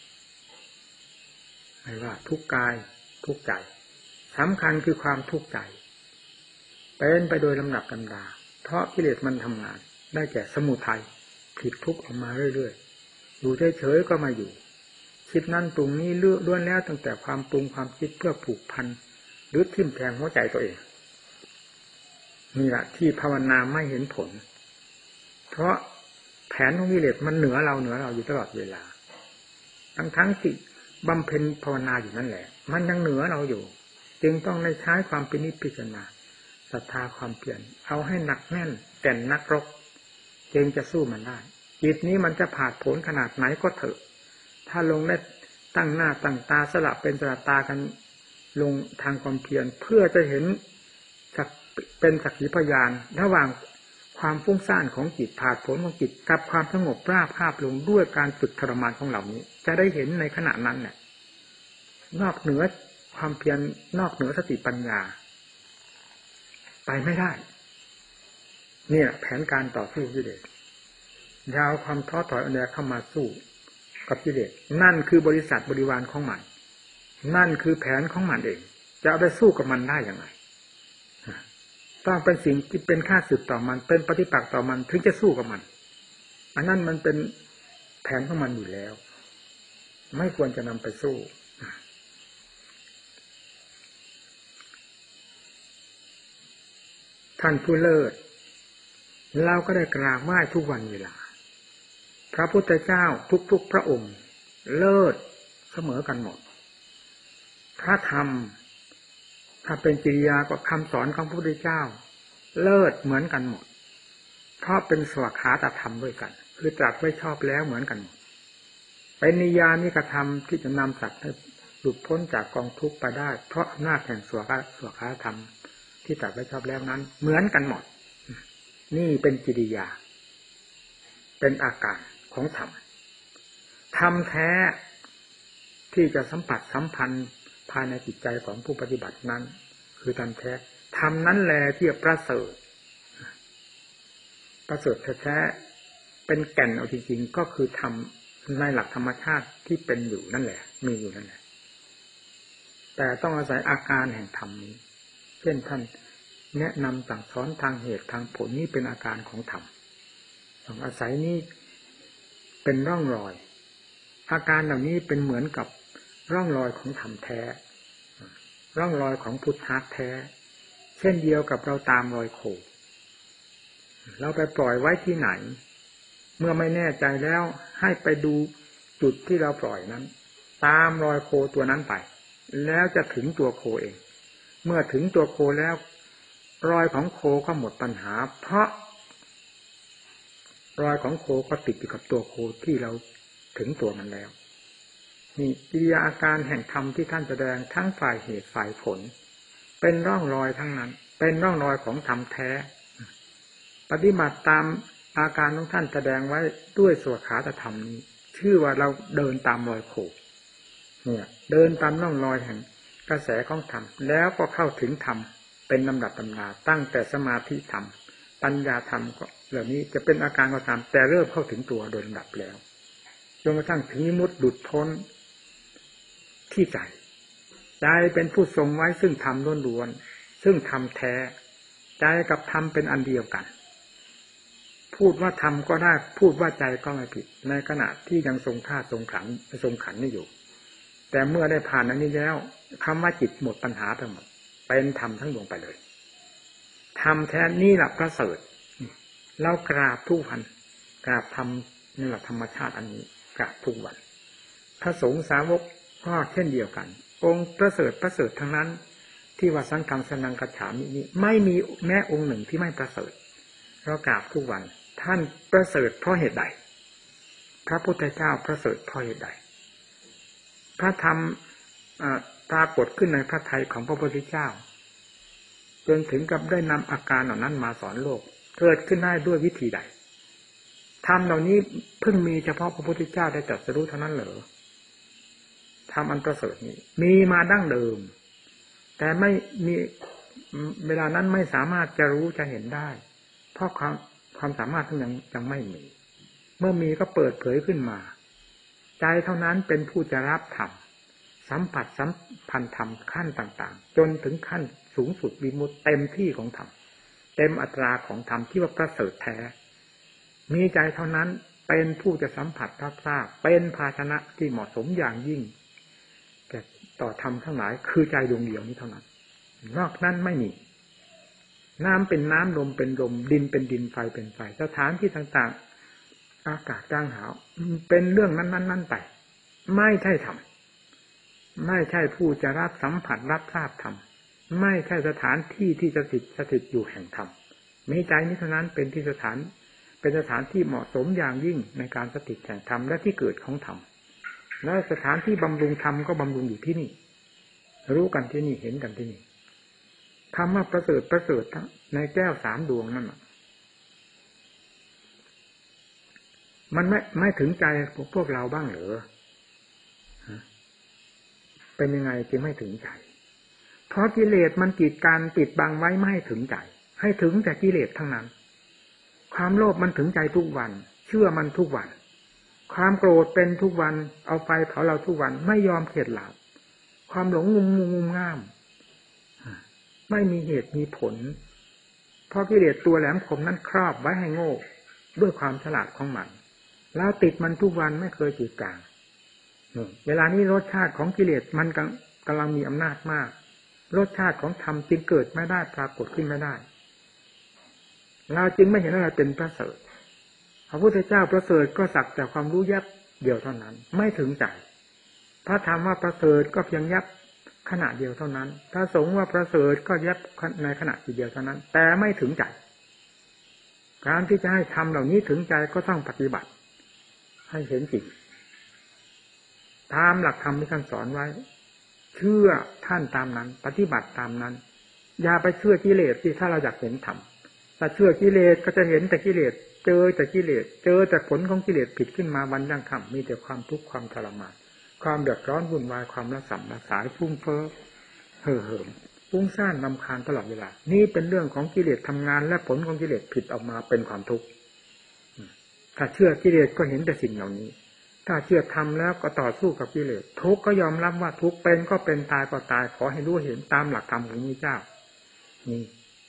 ไม่ว่าทุกข์กายทุกข์ใจสำคัญคือความทุกข์ใจเป็นไปโดยลำดับลำดาเพราะกิเลสมันทำงานได้แก่สมุทัยผิดทุกข์ออกมาเรื่อยๆอยู่เฉยๆก็มาอยู่คิดนั่นปรุงนี้เลือกล้วนแล้วตั้งแต่ความปรุงความคิดเพื่อผูกพันหรือทิ่มแทงหัวใจตัวเองนี่แหละที่ภาวนาไม่เห็นผลเพราะแผนของกิเลสมันเหนือเราเหนือเราอยู่ตลอดเวลาทั้งทั้งที่บำเพ็ญภาวนาอยู่นั่นแหละมันยังเหนือเราอยู่จึงต้องได้ใช้ความพินิจพิจารณาศรัทธาความเพียรเอาให้หนักแน่นแก่นนักรบจึงจะสู้มันได้จิตนี้มันจะผาดโผนขนาดไหนก็เถอะถ้าลงได้ตั้งหน้าตั้งตาสลับเป็นสลับตากันลงทางความเพียรเพื่อจะเห็นสักเป็นสักขีพยานระหว่างความฟุ้งซ่านของจิตผาดโผนของจิตกับความสงบราบคาบลงด้วยการฝึกทรมานของเหล่านี้จะได้เห็นในขณะนั้นแหละนอกเหนือความเพียรนอกเหนือสติปัญญาไปไม่ได้เนี่ยแผนการต่อสู้กิเลสยาวความท้อถอยอันใดเข้ามาสู้กับกิเลสนั่นคือบริษัทบริวารของมันนั่นคือแผนของมันเองจะเอาไปสู้กับมันได้อย่างไรต้องเป็นสิ่งที่เป็นค่าศึกต่อมันเป็นปฏิปักษ์ต่อมันถึงจะสู้กับมันอันนั้นมันเป็นแผนของมันอยู่แล้วไม่ควรจะนำไปสู้ท่านผู้เลิศเราก็ได้กราบไหว้ทุกวันเวลาพระพุทธเจ้าทุกๆพระองค์เลิศเสมอกันหมดพระธรรมถ้าเป็นจริยาก็คำสอนของพระพุทธเจ้าเลิศเหมือนกันหมดเพราะเป็นสวากขาตธรรมด้วยกันคือตรัสไว้ชอบแล้วเหมือนกันหมดเป็นนิยานิกธรรมที่จะนำสัตว์ให้หลุดพ้นจากกองทุกข์ไปได้เพราะอำนาจแห่งสวากขาสวากขาธรรมที่ตรัสไว้ชอบแล้วนั้นเหมือนกันหมดนี่เป็นจริยาเป็นอาการของธรรมธรรมแท้ที่จะสัมผัสสัมพันธ์ภายในจิตใจของผู้ปฏิบัตินั้นคือธรรมแท้ธรรมนั้นแหละที่ประเสริฐประเสริฐแท้ๆเป็นแก่นเอาจริงๆก็คือธรรมในหลักธรรมชาติที่เป็นอยู่นั่นแหละมีอยู่นั่นแหละแต่ต้องอาศัยอาการแห่งธรรมนี้เช่นท่านแนะนำสั่งสอนทางเหตุทางผลนี้เป็นอาการของธรรมต้องอาศัยนี้เป็นร่องรอยอาการเหล่านี้เป็นเหมือนกับร่องรอยของธรรมแท้ร่องรอยของพุทธะแท้เช่นเดียวกับเราตามรอยโคเราไปปล่อยไว้ที่ไหนเมื่อไม่แน่ใจแล้วให้ไปดูจุดที่เราปล่อยนั้นตามรอยโคตัวนั้นไปแล้วจะถึงตัวโคเองเมื่อถึงตัวโคแล้วรอยของโคก็หมดปัญหาเพราะรอยของโคก็ติดอยู่กับตัวโคที่เราถึงตัวมันแล้วนี่กิริยาอาการแห่งธรรมที่ท่านแสดงทั้งฝ่ายเหตุฝ่ายผลเป็นร่องรอยทั้งนั้นเป็นร่องรอยของธรรมแท้ปฏิบัติตามอาการของท่านแสดงไว้ด้วยสวขาตธรรมนี้ชื่อว่าเราเดินตามรอยโคเนี่ยเดินตามร่องรอยแห่งกระแสของธรรมแล้วก็เข้าถึงธรรมเป็นลำดับตำราตั้งแต่สมาธิธรรมปัญญาธรรมก็เหล่านี้จะเป็นอาการก็ตามแต่เริ่มเข้าถึงตัวโดยลำดับแล้วจนกระทั่งถึงนิมุตติหลุดพ้นที่ใจใจเป็นผู้ทรงไว้ซึ่งธรรมล้วนๆซึ่งธรรมแท้ใจกับธรรมเป็นอันเดียวกันพูดว่าธรรมก็ได้พูดว่าใจก็ไม่ผิดในขณะที่ยังทรงธาตุทรงขันธ์ทรงขันธ์นี่อยู่แต่เมื่อได้ผ่านอันนี้แล้วคำว่าจิตหมดปัญหาไปหมดเป็นธรรมทั้งดวงไปเลยธรรมแท้นี่แหละประเสริฐเรากราบทุกวันกราบธรรมนี่แหละธรรมชาติอันนี้กราบทุกวันพระสงฆ์สาวกก็เช่นเดียวกันองค์ประเสริฐประเสริฐทั้งนั้นที่ว่าสังฆังสนังกัจฉามินี้ไม่มีแม้องค์หนึ่งที่ไม่ประเสริฐเรากราบทุกวันท่านประเสริฐเพราะเหตุใดพระพุทธเจ้าประเสริฐเพราะเหตุใดพระธรรมปรากฏขึ้นในพระทัยของพระพุทธเจ้าจนถึงกับได้นำอาการเหล่านั้นมาสอนโลกเกิดขึ้นได้ด้วยวิธีใดธรรมเหล่านี้เพิ่งมีเฉพาะพระพุทธเจ้าได้ตรัสรู้เท่านั้นเหรอธรรมอันประเสริฐนี้มีมาดั้งเดิมแต่ไม่มีเวลานั้นไม่สามารถจะรู้จะเห็นได้เพราะความความสามารถทั้งยังยังไม่มีเมื่อมีก็เปิดเผยขึ้นมาใจเท่านั้นเป็นผู้จะรับธรรมสัมผัสสัมพันธ์ธรรมขั้นต่างๆจนถึงขั้นสูงสุดวิมุตติเต็มที่ของธรรมเต็มอัตราของธรรมที่ว่าประเสริฐแท้มีใจเท่านั้นเป็นผู้จะสัมผัสรับทราบเป็นภาชนะที่เหมาะสมอย่างยิ่งแก่ต่อธรรมทั้งหลายคือใจดวงเดียวนี้เท่านั้นนอกนั้นไม่มีน้ำเป็นน้ำลมเป็นลมดินเป็นดินไฟเป็นไฟสถานที่ต่างๆอากาศจ้างหาวเป็นเรื่องนั้นๆๆไปไม่ใช่ธรรมไม่ใช่ผู้จะรับสัมผัสรับทราบธรรมไม่ใช่สถานที่ที่จะสถิตสถิตอยู่แห่งธรรมมีใจนี้เท่านั้นเป็นที่สถานเป็นสถานที่เหมาะสมอย่างยิ่งในการสถิตแห่งธรรมและที่เกิดของธรรมและสถานที่บำรุงธรรมก็บำรุงอยู่ที่นี่รู้กันที่นี่เห็นกันที่นี่ธรรมะประเสริฐประเสริฐในแก้วสามดวงนั่นมันไม่ไม่ถึงใจพวกพวกเราบ้างเหรอเป็นยังไงจึงไม่ถึงใจเพราะกิเลสมันกีดกันปิดบังไว้ไม่ให้ถึงใจให้ถึงแต่กิเลสทั้งนั้นความโลภมันถึงใจทุกวันเชื่อมันทุกวันความโกรธเป็นทุกวันเอาไฟเผาเราทุกวันไม่ยอมเข็ดหลาบความหลงงุมงุมงุมง่ามไม่มีเหตุมีผลเพราะกิเลสตัวแหลมคมนั้นครอบไว้ให้โง่ด้วยความฉลาดของมันแล้วติดมันทุกวันไม่เคยจืดจางเวลานี้รสชาติของกิเลสมันกำลังมีอำนาจมากรสชาติของธรรมจึงเกิดไม่ได้ปรากฏขึ้นไม่ได้เราจึงไม่เห็นอะไรเป็นประเสริฐพระพุทธเจ้าประเสริฐก็สักแต่ความรู้แยบเดียวเท่านั้นไม่ถึงใจพระธรรมว่าประเสริฐก็เพียงแยบขณะเดียวเท่านั้นพระสงฆ์ว่าประเสริฐก็แยบในขณะเดียวเท่านั้นแต่ไม่ถึงใจการที่จะให้ธรรมเหล่านี้ถึงใจก็ต้องปฏิบัติให้เห็นจริงตามหลักธรรมที่ท่านสอนไว้เชื่อท่านตามนั้นปฏิบัติตามนั้นอย่าไปเชื่อกิเลสที่ถ้าเราอยากเห็นธรรมถ้าเชื่อกิเลสก็จะเห็นแต่กิเลสเจอแต่กิเลสเจอแต่ผลของกิเลสผิดขึ้นมาวันยังค่ำมีแต่ความทุกข์ความทรมานความเดือดร้อนวุ่นวายความระส่ำระสายฟุ้งเฟ้อเห่อเหิมฟุ้งซ่านรำคาญตลอดเวลานี่เป็นเรื่องของกิเลสทำงานและผลของกิเลสผิดออกมาเป็นความทุกข์ถ้าเชื่อกิเลสก็เห็นแต่สิ่งเหล่านี้ถ้าเชื่อธรรมแล้วก็ต่อสู้กับกิเลสทุกข์ก็ยอมรับว่าทุกข์เป็นก็เป็นตายก็ตายขอให้รู้เห็นตามหลักธรรมของพระเจ้านี่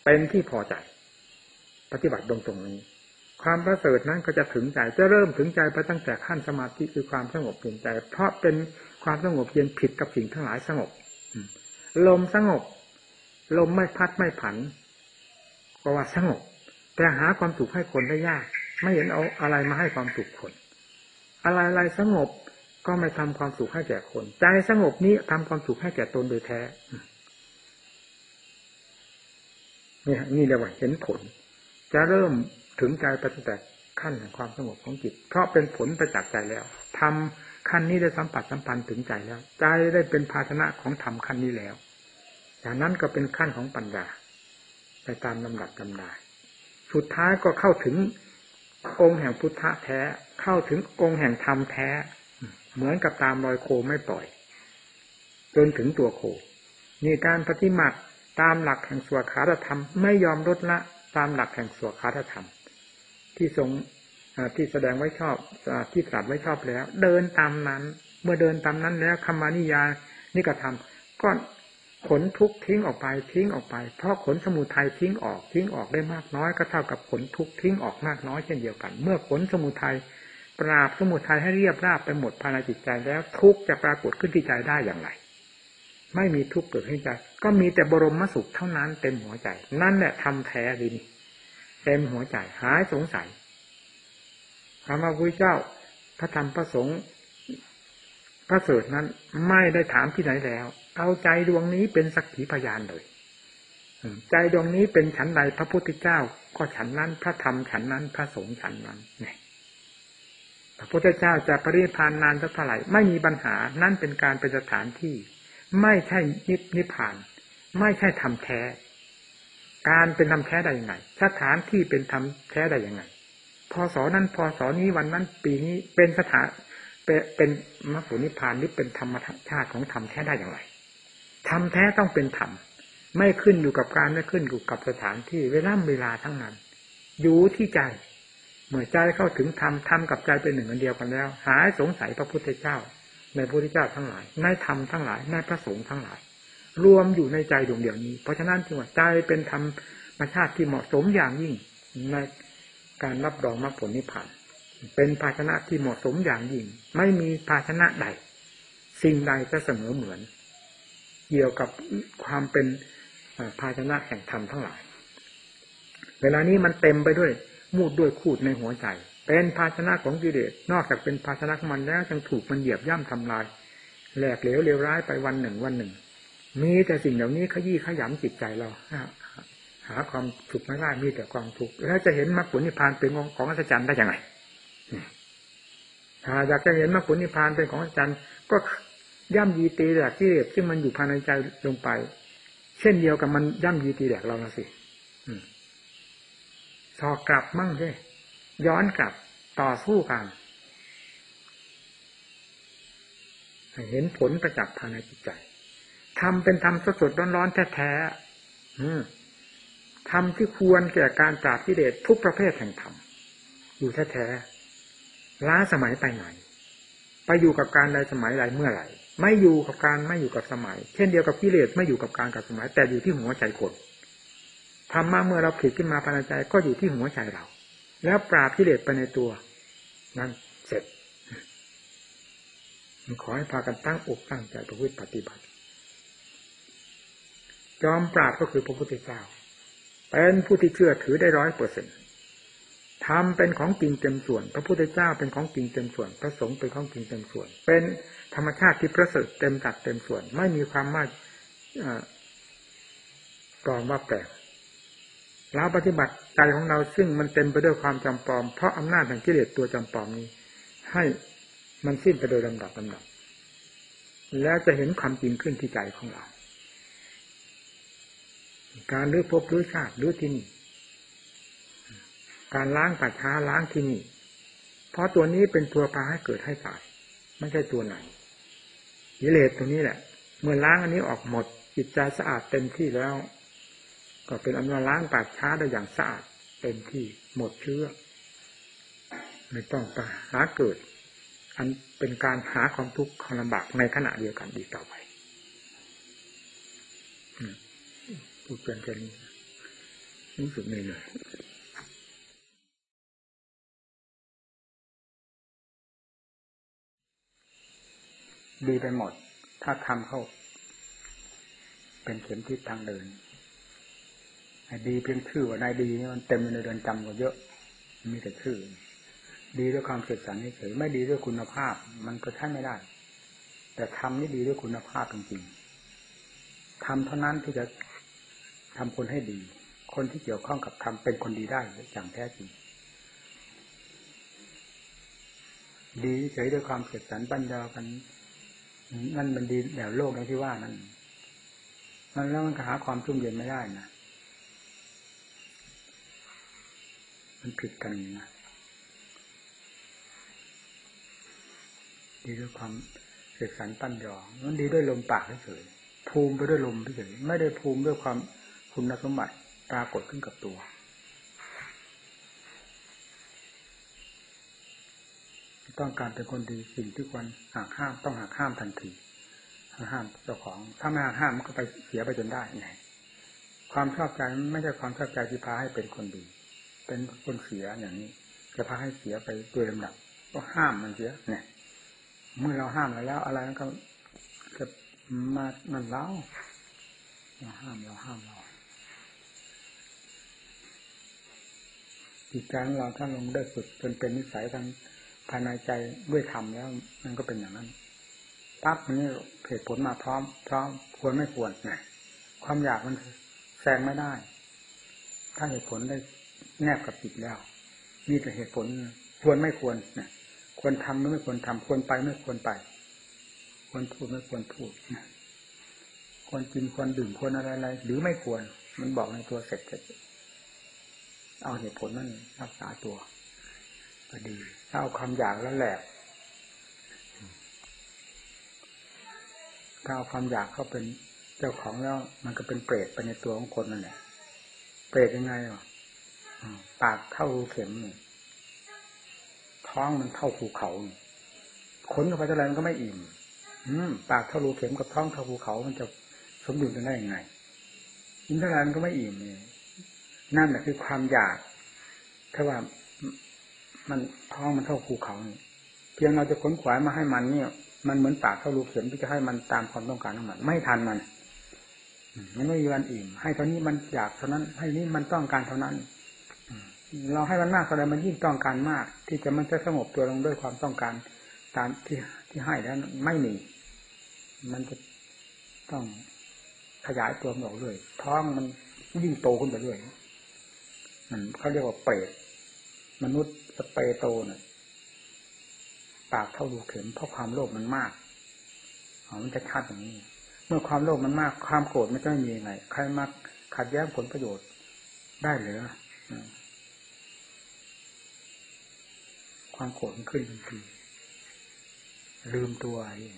เป็นที่พอใจปฏิบัติตรงตรงนี้ความประเสริฐนั้นก็จะถึงใจจะเริ่มถึงใจไปตั้งแต่ขั้นสมาธิคือความสงบเย็นใจเพราะเป็นความสงบเย็นผิดกับสิ่งทั้งหลายสงบลมสงบลมไม่พัดไม่ผันก็ว่าสงบแต่หาความสุขให้คนได้ยากไม่เห็นเอาอะไรมาให้ความสุขคนอะไรอะไรสงบก็ไม่ทำความสุขให้แก่คนใจสงบนี้ทำความสุขให้แก่ตนโดยแท้นี่นี่เรียกว่าเห็นผลจะเริ่มถึงใจไปตั้งแต่ขั้นแห่งความสงบของจิตเพราะเป็นผลประจักษ์ใจแล้วทำขั้นนี้ได้สัมผัสสัมพันธ์ถึงใจแล้วใจได้เป็นภาชนะของธรรมขั้นนี้แล้วจากนั้นก็เป็นขั้นของปัญญาไปตามลำดับลำดาสุดท้ายก็เข้าถึงองค์แห่งพุทธะแท้เข้าถึงองค์แห่งธรรมแท้เหมือนกับตามรอยโคไม่ปล่อยจนถึงตัวโคมีการปฏิบัติตามหลักแห่งสวขาตธรรมไม่ยอมลดละตามหลักแห่งสวขาตธรรมที่ทรงที่แสดงไว้ชอบที่ตรัสไว้ชอบแล้วเดินตามนั้นเมื่อเดินตามนั้นแล้วคัมมานิยานิกธรรมก็ขนทุกข์ทิ้งออกไปทิ้งออกไปเพราะขนสมุทัยทิ้งออกทิ้งออกได้มากน้อยก็เท่ากับขนทุกข์ทิ้งออกมากน้อยเช่นเดียวกันเมื่อขนสมุทัยปราบสมุทัยให้เรียบราบไปหมดภายในจิตใจแล้วทุกข์จะปรากฏขึ้นที่ใจได้อย่างไรไม่มีทุกข์เกิดขึ้นใจก็มีแต่บรมสุขเท่านั้นเต็มหัวใจนั่นแหละทำแท้ดินเต็มหัวใจหายสงสัยพระพุทธเจ้าพระธรรมพระสงฆ์พระเสด็จนั้นไม่ได้ถามที่ไหนแล้วเอาใจดวงนี้เป็นสักขีพยานเลยใจดวงนี้เป็นฉันใดพระพุทธเจ้าก็ฉันนั้นพระธรรมฉันนั้นพระสงฆ์ฉันนั้นเนี่ยพระพุทธเจ้าจะปรินิพพานนานสักเท่าไหร่ไม่มีปัญหานั่นเป็นการเป็นสถานที่ไม่ใช่นิพพานไม่ใช่ธรรมแท้การเป็นธรรมแท้ได้ยังไงสถานที่เป็นธรรมแท้ได้ยังไงพศนั้นพศนี้วันนั้นปีนี้เป็นสถานเป็นมรรคผลนิพพานหรือเป็นธรรมชาติของธรรมแท้ได้อย่างไรธรรมแท้ต้องเป็นธรรมไม่ขึ้นอยู่กับการไม่ขึ้นอยู่กับสถานที่เวลาเวลาทั้งนั้นอยู่ที่ใจเมื่อใจเข้าถึงธรรมธรรมกับใจเป็นหนึ่งอันเดียวกันแล้วหายสงสัยพระพุทธเจ้าในพระพุทธเจ้าทั้งหลายในธรรมทั้งหลายในพระสงฆ์ทั้งหลายรวมอยู่ในใจดวงเดียวนี้เพราะฉะนั้นจึงว่าใจเป็นธรรมชาติที่เหมาะสมอย่างยิ่งในการรับรองมรรคผลนิพพานเป็นภาชนะที่เหมาะสมอย่างยิ่งไม่มีภาชนะใดสิ่งใดจะเสมอเหมือนเกี่ยวกับความเป็นภาชนะแห่งธรรมทั้งหลายเวลานี้มันเต็มไปด้วยมูดด้วยคูดในหัวใจเป็นภาชนะของกิเลสนอกจากเป็นภาชนะของมันแล้วยังถูกมันเหยียบย่ำทำลายแหลกเหลวเลวร้ายไปวันหนึ่งวันหนึ่งมีแต่สิ่งเหล่านี้ขยี้ขยำจิตใจเราหาความสุขไม่ได้มีแต่ความทุกข์แล้วจะเห็นมรรคผลนิพพานเป็นของของอัศจรรย์ได้ยังไงถ้าอยากจะเห็นมรรคผลนิพพานเป็นของอัศจรรย์ก็ย่ำยีตีแหลกกิเลสซึ่งมันอยู่ภายในใจลงไปเช่นเดียวกับมันย่ำยีตีแหลกเราละสิสอกกลับมั่งด้วยย้อนกลับต่อสู้กันเห็นผลประจักษ์ภายในจิตใจทำเป็นธรรมสดๆร้อนๆแท้ๆธรรมที่ควรแก่การปราบกิเลสทุกประเภทแห่งธรรมอยู่แท้ๆล้าสมัยไปไหนไปอยู่กับการใดสมัยใดเมื่อไหร่ไม่อยู่กับการไม่อยู่กับสมัยเช่นเดียวกับกิเลสไม่อยู่กับการกับสมัยแต่อยู่ที่หัวใจคนธรรมะเมื่อเราผิดขึ้นมาภายในใจก็อยู่ที่หัวใจเราแล้วปราบกิเลสไปในตัวนั่นเสร็จขอให้พากันตั้งอกตั้งใจประพฤติปฏิบัติยอมปราบก็คือพระพุทธเจ้าเป็นผู้ที่เชื่อถือได้ร้อยเปอร์เซ็นต์ธรรมเป็นของจริงเต็มส่วนพระพุทธเจ้าเป็นของจริงเต็มส่วนพระสงฆ์เป็นของจริงเต็มส่วนเป็นธรรมชาติที่ประเสริฐเต็มจัดเต็มส่วนไม่มีความมาปลอมว่าแปลกแล้วปฏิบัติใจของเราซึ่งมันเต็มไปด้วยความจำปลอมเพราะอำนาจแห่งกิเลสตัวจำปลอมนี้ให้มันสิ้นไปโดยลำดับลำดับแล้วจะเห็นความจริงขึ้นที่ใจของเราการลื้อภพลื้อชาติลื้อที่นี่การล้างป่าช้าล้างที่นี่เพราะตัวนี้เป็นตัวพาให้เกิดให้ตายไม่ใช่ตัวไหนกิเลสตัวนี้แหละเมื่อล้างอันนี้ออกหมดจิตใจสะอาดเต็มที่แล้วก็เป็นอันว่าล้างป่าช้าได้อย่างสะอาดเต็มที่หมดเชื้อไม่ต้องไปหาเกิดอันเป็นการหาความทุกข์ความลำบากในขณะเดียวกันอีกต่อไปพูดเพียงแค่นี้รู้สึกเหนื่อยดีไปหมดถ้าทำเข้าเป็นเข็มทิศทางเดินดีเพียงชื่อว่านายดีนี่มันเต็มในเรือนจำกว่าเยอะมีแต่ชื่อดีด้วยความเสกสรรเฉยไม่ดีด้วยคุณภาพมันก็ใช้ไม่ได้แต่ทำนี่ดีด้วยคุณภาพจริงๆทำเท่านั้นที่จะทำคนให้ดีคนที่เกี่ยวข้องกับทำเป็นคนดีได้อย่างแท้จริงดีเฉยด้วยความเสกสรรปัญญากันนั่นมันดีแบบโลกอย่างที่ว่านั้นมันแล้วมันหาความชุ่มเย็นไม่ได้นะมันผิดกันนะดีด้วยความเสกสรรปัญญามันดีด้วยลมปากเฉยภูมิไปด้วยลมเฉยไม่ได้ภูมิด้วยความคุณสมบัติปรากฏขึ้นกับตัวต้องการเป็นคนดีสิ่งที่ควรหักห้ามต้องหักห้ามทันทีห้ามเจ้าของถ้าไม่ห้ามมันก็ไปเสียไปจนได้ไงความชอบใจไม่ใช่ความชอบใจที่พาให้เป็นคนดีเป็นคนเสียอย่างนี้จะพาให้เสียไปโดยลำดับก็ห้ามมันเสียเนี่ยเมื่อเราห้ามแล้วอะไรนั้นก็จะมามันเล่าเราห้ามเราห้ามเราจิตใจของเราถ้าลงได้ฝึกจนเป็นนิสัยทางภายในใจด้วยธรรมแล้วมันก็เป็นอย่างนั้นปั๊บนี่เหตุผลมาพร้อมพร้อมควรไม่ควรเนี่ยความอยากมันแซงไม่ได้ถ้าเหตุผลได้แนบกับจิตแล้วนี่แต่เหตุผลควรไม่ควรเนี่ยควรทำหรือไม่ควรทำควรไปไม่ควรไปควรพูดไม่ควรพูดควรกินควรดื่มควรอะไรอะไรหรือไม่ควรมันบอกในตัวเสร็จเอาเหตุผลนั่นรักษาตัวก็ดีถ้าเอาความอยากแล้วแหละถ้าเอาความอยากเข้าเป็นเจ้าของแล้วมันก็เป็นเปรตไปในตัวของคนนั่นแหละเปรตยังไงอ่ะปากเท่ารูเข็มท้องมันเท่าภูเขาขนเข้าไปเท่าไรมันก็ไม่อิ่มปากเท่ารูเข็มกับท้องเท่าภูเขามันจะสมดุลกันได้ยังไงกินเท่าไรมันก็ไม่อิ่มนั่นแหละคือความอยากถ้าว่ามันท้องมันเท่าภูเขาเพียงเราจะขนขวายมาให้มันเนี่ยมันเหมือนปากเท่ารูเข็มที่จะให้มันตามความต้องการของมันไม่ทันมันมันไม่มีวันอิ่มให้เท่านี้มันอยากเท่านั้นให้นี้มันต้องการเท่านั้นเราให้มันมากเท่าไรมันยิ่งต้องการมากที่จะมันจะสงบตัวลงด้วยความต้องการตามที่ที่ให้แล้วไม่มีมันจะต้องขยายตัวออกเรื่อยท้องมันยิ่งโตขึ้นไปเรื่อยมันเขาเรียกว่าเปรตมนุษย์สเปโตน่ะปากเท่ารูเข็มเพราะความโลภมันมากอ๋อมันจะชัดอย่างนี้เมื่อความโลภมันมากความโกรธมันจะไม่มีไงใครมาขัดแย้งผลประโยชน์ได้หรือความโกรธมันขึ้นทันทีลืมตัวไอ้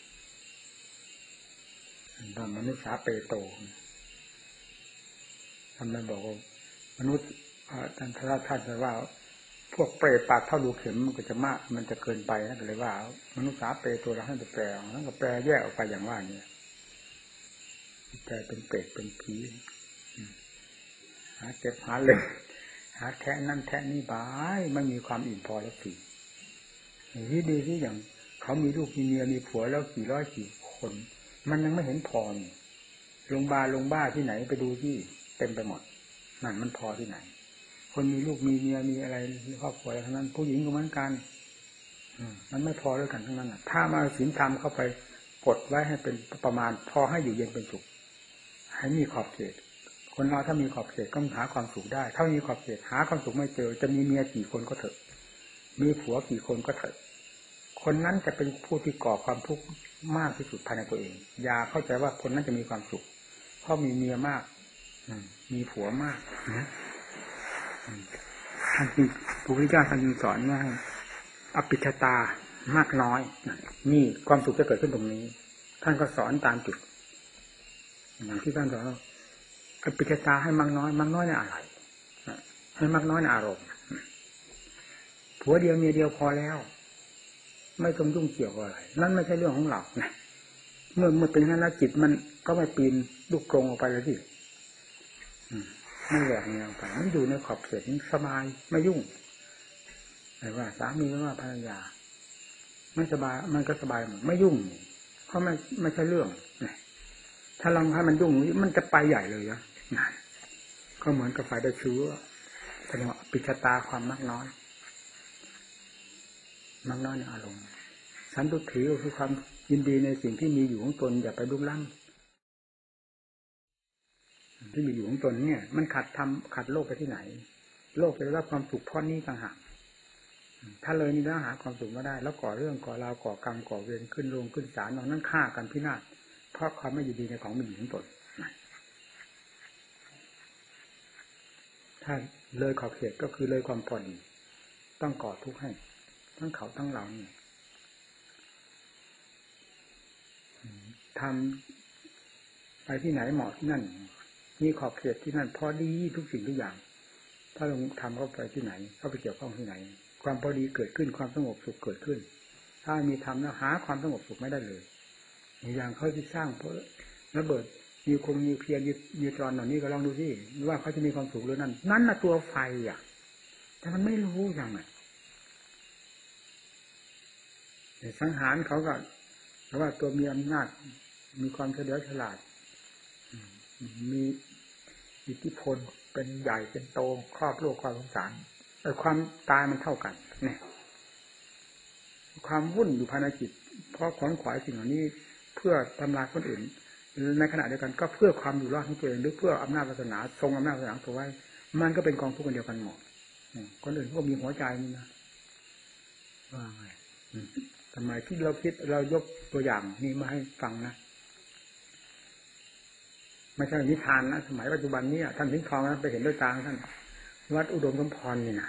ตอนมนุษย์สาเปโตทำไมบอกว่ามนุษย์ท่านพระท่านจะว่าพวกเปรตปากเท่ารูเข็มมันก็จะมากมันจะเกินไปนะก็เลยว่ามนุษย์สาเปโตเราให้ไปแปลแล้วก็แปลแยกออกไปอย่างว่านี่แปลเป็นเปรตเป็นผีหาเจ็บหาเลยหาแท้นั่นแท้นี่บายไม่มีความอิ่มพอแล้วสินี่ดีที่อย่างเขามีลูกมีเมียมีผัวแล้วกี่ร้อยกี่คนมันยังไม่เห็นพอนี่โรงพยาบาลโรงพยาบาลที่ไหนไปดูที่เต็มไปหมดนั่นมันพอที่ไหนคนมีลูกมีเมียมีอะไรมีครอบครัวทั้งนั้นผู้หญิงก็เหมือนกันมันไม่พอด้วยกันทั้งนั้นถ้ามาศีลธรรมเข้าไปกดไว้ให้เป็นประมาณพอให้อยู่เย็นเป็นสุขให้มีขอบเขตคนเราถ้ามีขอบเขตก็หาความสุขได้ถ้ามีขอบเขตหาความสุขไม่เจอจะมีเมียกี่คนก็เถอะมีผัวกี่คนก็เถอะคนนั้นจะเป็นผู้ที่ก่อความทุกข์มากที่สุดภายในตัวเองอย่าเข้าใจว่าคนนั้นจะมีความสุขเพราะมีเมียมากมีผัวมากนะท่านจึงพระพุทธเจ้าท่านจึงสอนว่าอภิชตามากน้อยนี่ความสุขจะเกิดขึ้นตรงนี้ท่านก็สอนตามจุดอย่างที่ท่านสอนอภิชตาให้มากน้อยมากน้อยในอะไรให้มากน้อยในอารมณ์ผัวเดียวเมียเดียวพอแล้วไม่ต้องยุ่งเกี่ยวกับอะไรนั่นไม่ใช่เรื่องของเรานะเมื่อเมื่อเป็นงั้นแล้วจิตมันก็ไม่ปีนลูกกรงออกไปเลยสิไม่แหวกแนวไปมันอยู่ในขอบเขตนี้สบายไม่ยุ่งแต่ว่าสามีไม่ว่าภรรยาไม่สบายมันก็สบายเหมือนไม่ยุ่งเพราะไม่ไม่ใช่เรื่องถ้าลองให้มันยุ่งมันจะไปใหญ่เลยนะก็เหมือนกับไฟได้ชื้อเป็นปิชตาความมักน้อยมักน้อยในอารมณ์สันตุถีก็คือความยินดีในสิ่งที่มีอยู่ของตนอย่าไปลุกล้ำที่มีอยู่ของตนเนี่ยมันขัดทำขัดโลกไปที่ไหนโลกจะได้รับความสุขเพราะนี้ต่างหากถ้าเลยนี่แล้วหาความสุขไม่ได้แล้วก่อเรื่องก่อราวก่อกรรมก่อเวรขึ้นโรงขึ้นศาลนั่นฆ่ากันพินาศเพราะความไม่ยินดีในของมีอยู่ของตนถ้าเลยขอบเขตก็คือเลยความพอดีต้องก่อทุกข์ให้ทั้งเขาทั้งเราเนี่ยทำไปที่ไหนเหมาะที่นั่นมีขอบเขตที่นั่นพอดีทุกสิ่งทุกอย่างถ้าลงทำเข้าไปที่ไหนเข้าไปเกี่ยวข้องที่ไหนความพอดีเกิดขึ้นความสงบสุขเกิดขึ้นถ้ามีทำแล้วหาความสงบสุขไม่ได้เลยอย่างเขาที่สร้างเพราะระเบิดมีคงมีเพียรมีตรอนเหล่านี้ก็ลองดูสิว่าเขาจะมีความสุขหรือนั่นนั่นน่ะตัวไฟอ่ะแต่มันไม่รู้อย่างไงสังหารเขาก็เพราะว่าตัวมีอำนาจมีความเฉลียวฉลาดมีอิทธิพลเป็นใหญ่เป็นโตครอบโลกความสงสารแต่ความตายมันเท่ากันเนี่ยความวุ่นอยู่ภายในจิตเพราะขวนขวายสิ่งเหล่านี้เพื่อทำลายคนอื่นในขณะเดียวกันก็เพื่อความอยู่รอดของตัวเองหรือเพื่ออำนาจศาสนาทรงอำนาจศาสนาตัวไว้มันก็เป็นกองทุกข์กันเดียวกันหมดคนอื่นก็มีหัวใจนี่นะว่าไงทำไมที่เราคิดเรายกตัวอย่างนี้มาให้ฟังนะไม่ใช่นิทานนะสมัยปัจจุบันนี้ท่านทิ้งทองนะไปเห็นด้วยตาท่านวัดอุดมสมพรนี่นะ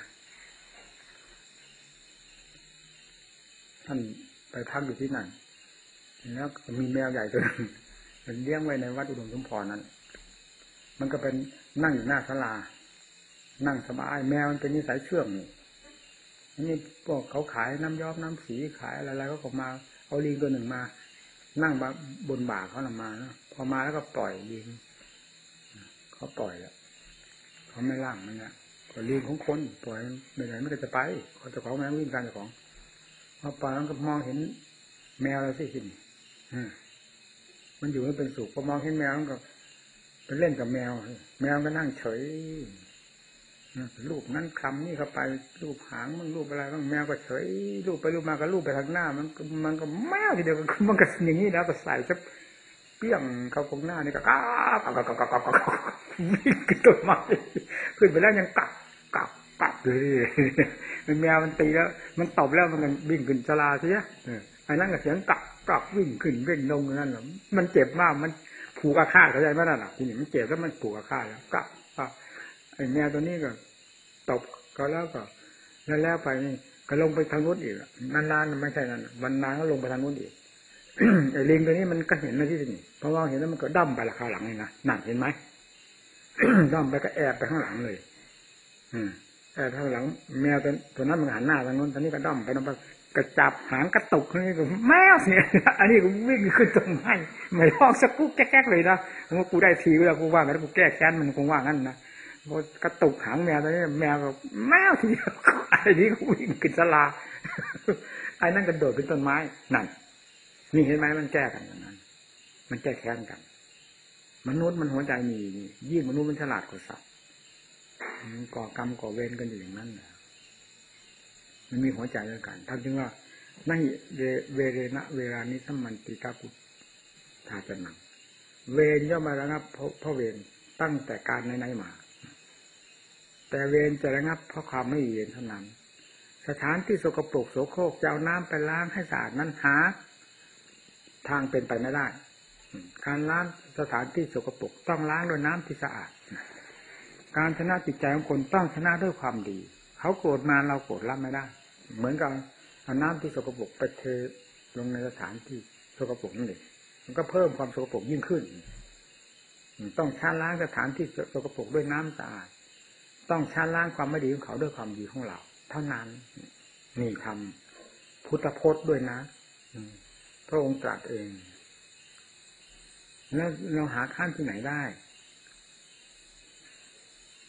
ท่านไปพักอยู่ที่นั่นแล้วมีแมวใหญ่ตัวนึงเป็นเลี้ยงไว้ในวัดอุดมสมพรนั้นมันก็เป็นนั่งอยู่หน้าศาลานั่งสบายแมวมันเป็นนิสัยเชื่องนี่นี่พวกเขาขายน้ำย้อมน้ำสีขายอะไรๆก็ออกมาเอาลิงตัวหนึ่งมานั่งบนบ่าเขาลงมานะพอมาแล้วก็ปล่อยลิงเขาปล่อยแล้วเขาไม่ล่างมันเนี่ยก็ลิงของคนปล่อยไม่ไหนไม่ก็จะไปเขาจะของแมววิ่งกันจะของพอปล่อยมันก็มองเห็นแมวแล้วสิสิมันอยู่ให้เป็นสุขพอมองเห็นแมวมันก็ไปเล่นกับแมวแมวก็นั่งเฉยรูปนั้นคำนี่เข้าไปรูปหางมันรูปอะไรบ้างแมวก็เฉยรูปไปรูปมาก็รูปไปทางหน้ามันมันก็แมวทีเดียวมันก็อย่างนี้แล้วก็ใส่จะเปี้ยงเข้าตรงหน้านี่ก็ก้าวก้าวก้าวก้าวก้าวก้าววิ่งขึ้นต้นไม้ขึ้นไปแล้วยังกักกักกักเลยมันแมวมันตีแล้วมันตบแล้วมันวิ่งขึ้นศาลาใช่ไหมไอ้นั่นก็เสียงกักกักวิ่งขึ้นวิ่งลงนั่นแหละมันเจ็บมากมันผูกอาฆาตเข้าใจไหมนั่นน่ะทีนี้มันเจ็บแล้วมันผูกอาฆาตแล้วกักไอ้แมวตัวนี้ก็ตบก็แล้วก็แล้วแล้วไปนี่ก็ลงไปทางนู้นอีกนานๆไม่ใช่นั่นวันนานก็ลงไปทางนู้นอีก ไอ้ลิงตัวนี้มันก็เห็นนะที่นี่เพราะว่าเห็นแล้วมันก็ดั้มไปละข้างหลังนี่นะนั่นเห็นไหม ดั้มไปก็แอบไปข้างหลังเลยแอบข้างหลังแมวตัวตัวนั้นมันหันหน้าทางนู้นตอนนี้ก็ดั้มไปนั่นไปกระจับหางกระตุกนี่ก็แมวเนี่ยอันนี้ก็วิ่งขึ้นต้นไม้ไม่ร้องสักกุ๊กแก๊กเลยนะว่ากูได้ทีเวลากูว่างั้นกูแก้แค้นมันคงว่างั้นนะพอกระตุกหางแมวตอนนี้แมวก็แมวทีเดียวไอ้นี้ก็วิ่งขึ้นศาลาไอ้นั่นกระโดดขึ้นต้นไม้นั่นนี่เห็นไหมมันแก้กันอย่างนั้นมันแก้แค้นกันมนุษย์มันหัวใจมียิ่งมนุษย์มันฉลาดกว่าสัตว์ก่อกรรมก่อเวรกันอยู่อย่างนั้นมันมีหัวใจด้วยกันท่านจึงว่าในเวเรนะเวลานี้สัมมันติตาปุถาจะนังเวรย่อมมาระงับเพราะเวรตั้งแต่การไหนๆมาแต่เวรจะระงับเพราะความไม่เย็นเท่านั้นสถานที่สกปรกโสโครกจะเอาน้ำไปล้างให้สะอาดนั้นหาทางเป็นไปไม่ได้การล้างสถานที่สกปรกต้องล้างด้วยน้ำที่สะอาดการชนะจิตใจของคนต้องชนะด้วยความดีเขาโกรธมาเราโกรธรับไม่ได้เหมือนกับเอาน้ำที่สกปรกไปเทลงในสถานที่สกปรกนั่นเองมันก็เพิ่มความสกปรกยิ่งขึ้นต้องชะล้างสถานที่สกปรกด้วยน้ำสะอาดต้องชะล้างความไม่ดีของเขาด้วยความดีของเราเท่านั้นนี่ทำพุทธพจน์ด้วยนะพระองค์ตรัสเองแล้วเราหาข้ามที่ไหนได้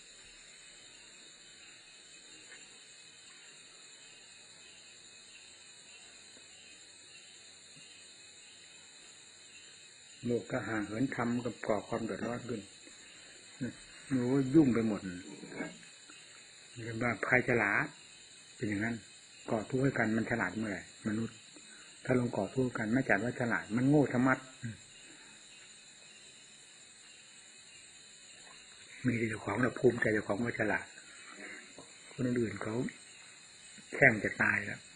โลกก็ห่างเหินทำกับก่อความเดือดร้อนขึ้นโอ้ยุ่งไปหมดเรียกว่าใครฉลาดเป็นอย่างนั้นก่อทุกข์ให้กันมันฉลาดเมื่อไหร่มนุษย์ถ้าลงก่อทุกข์กันไม่จัดว่าฉลาดมันโง่ชะมัดมีเจ้าของเราภูมิใจเจ้าของว่าฉลาดคนอื่นเขาแช่งจะตายแล้ว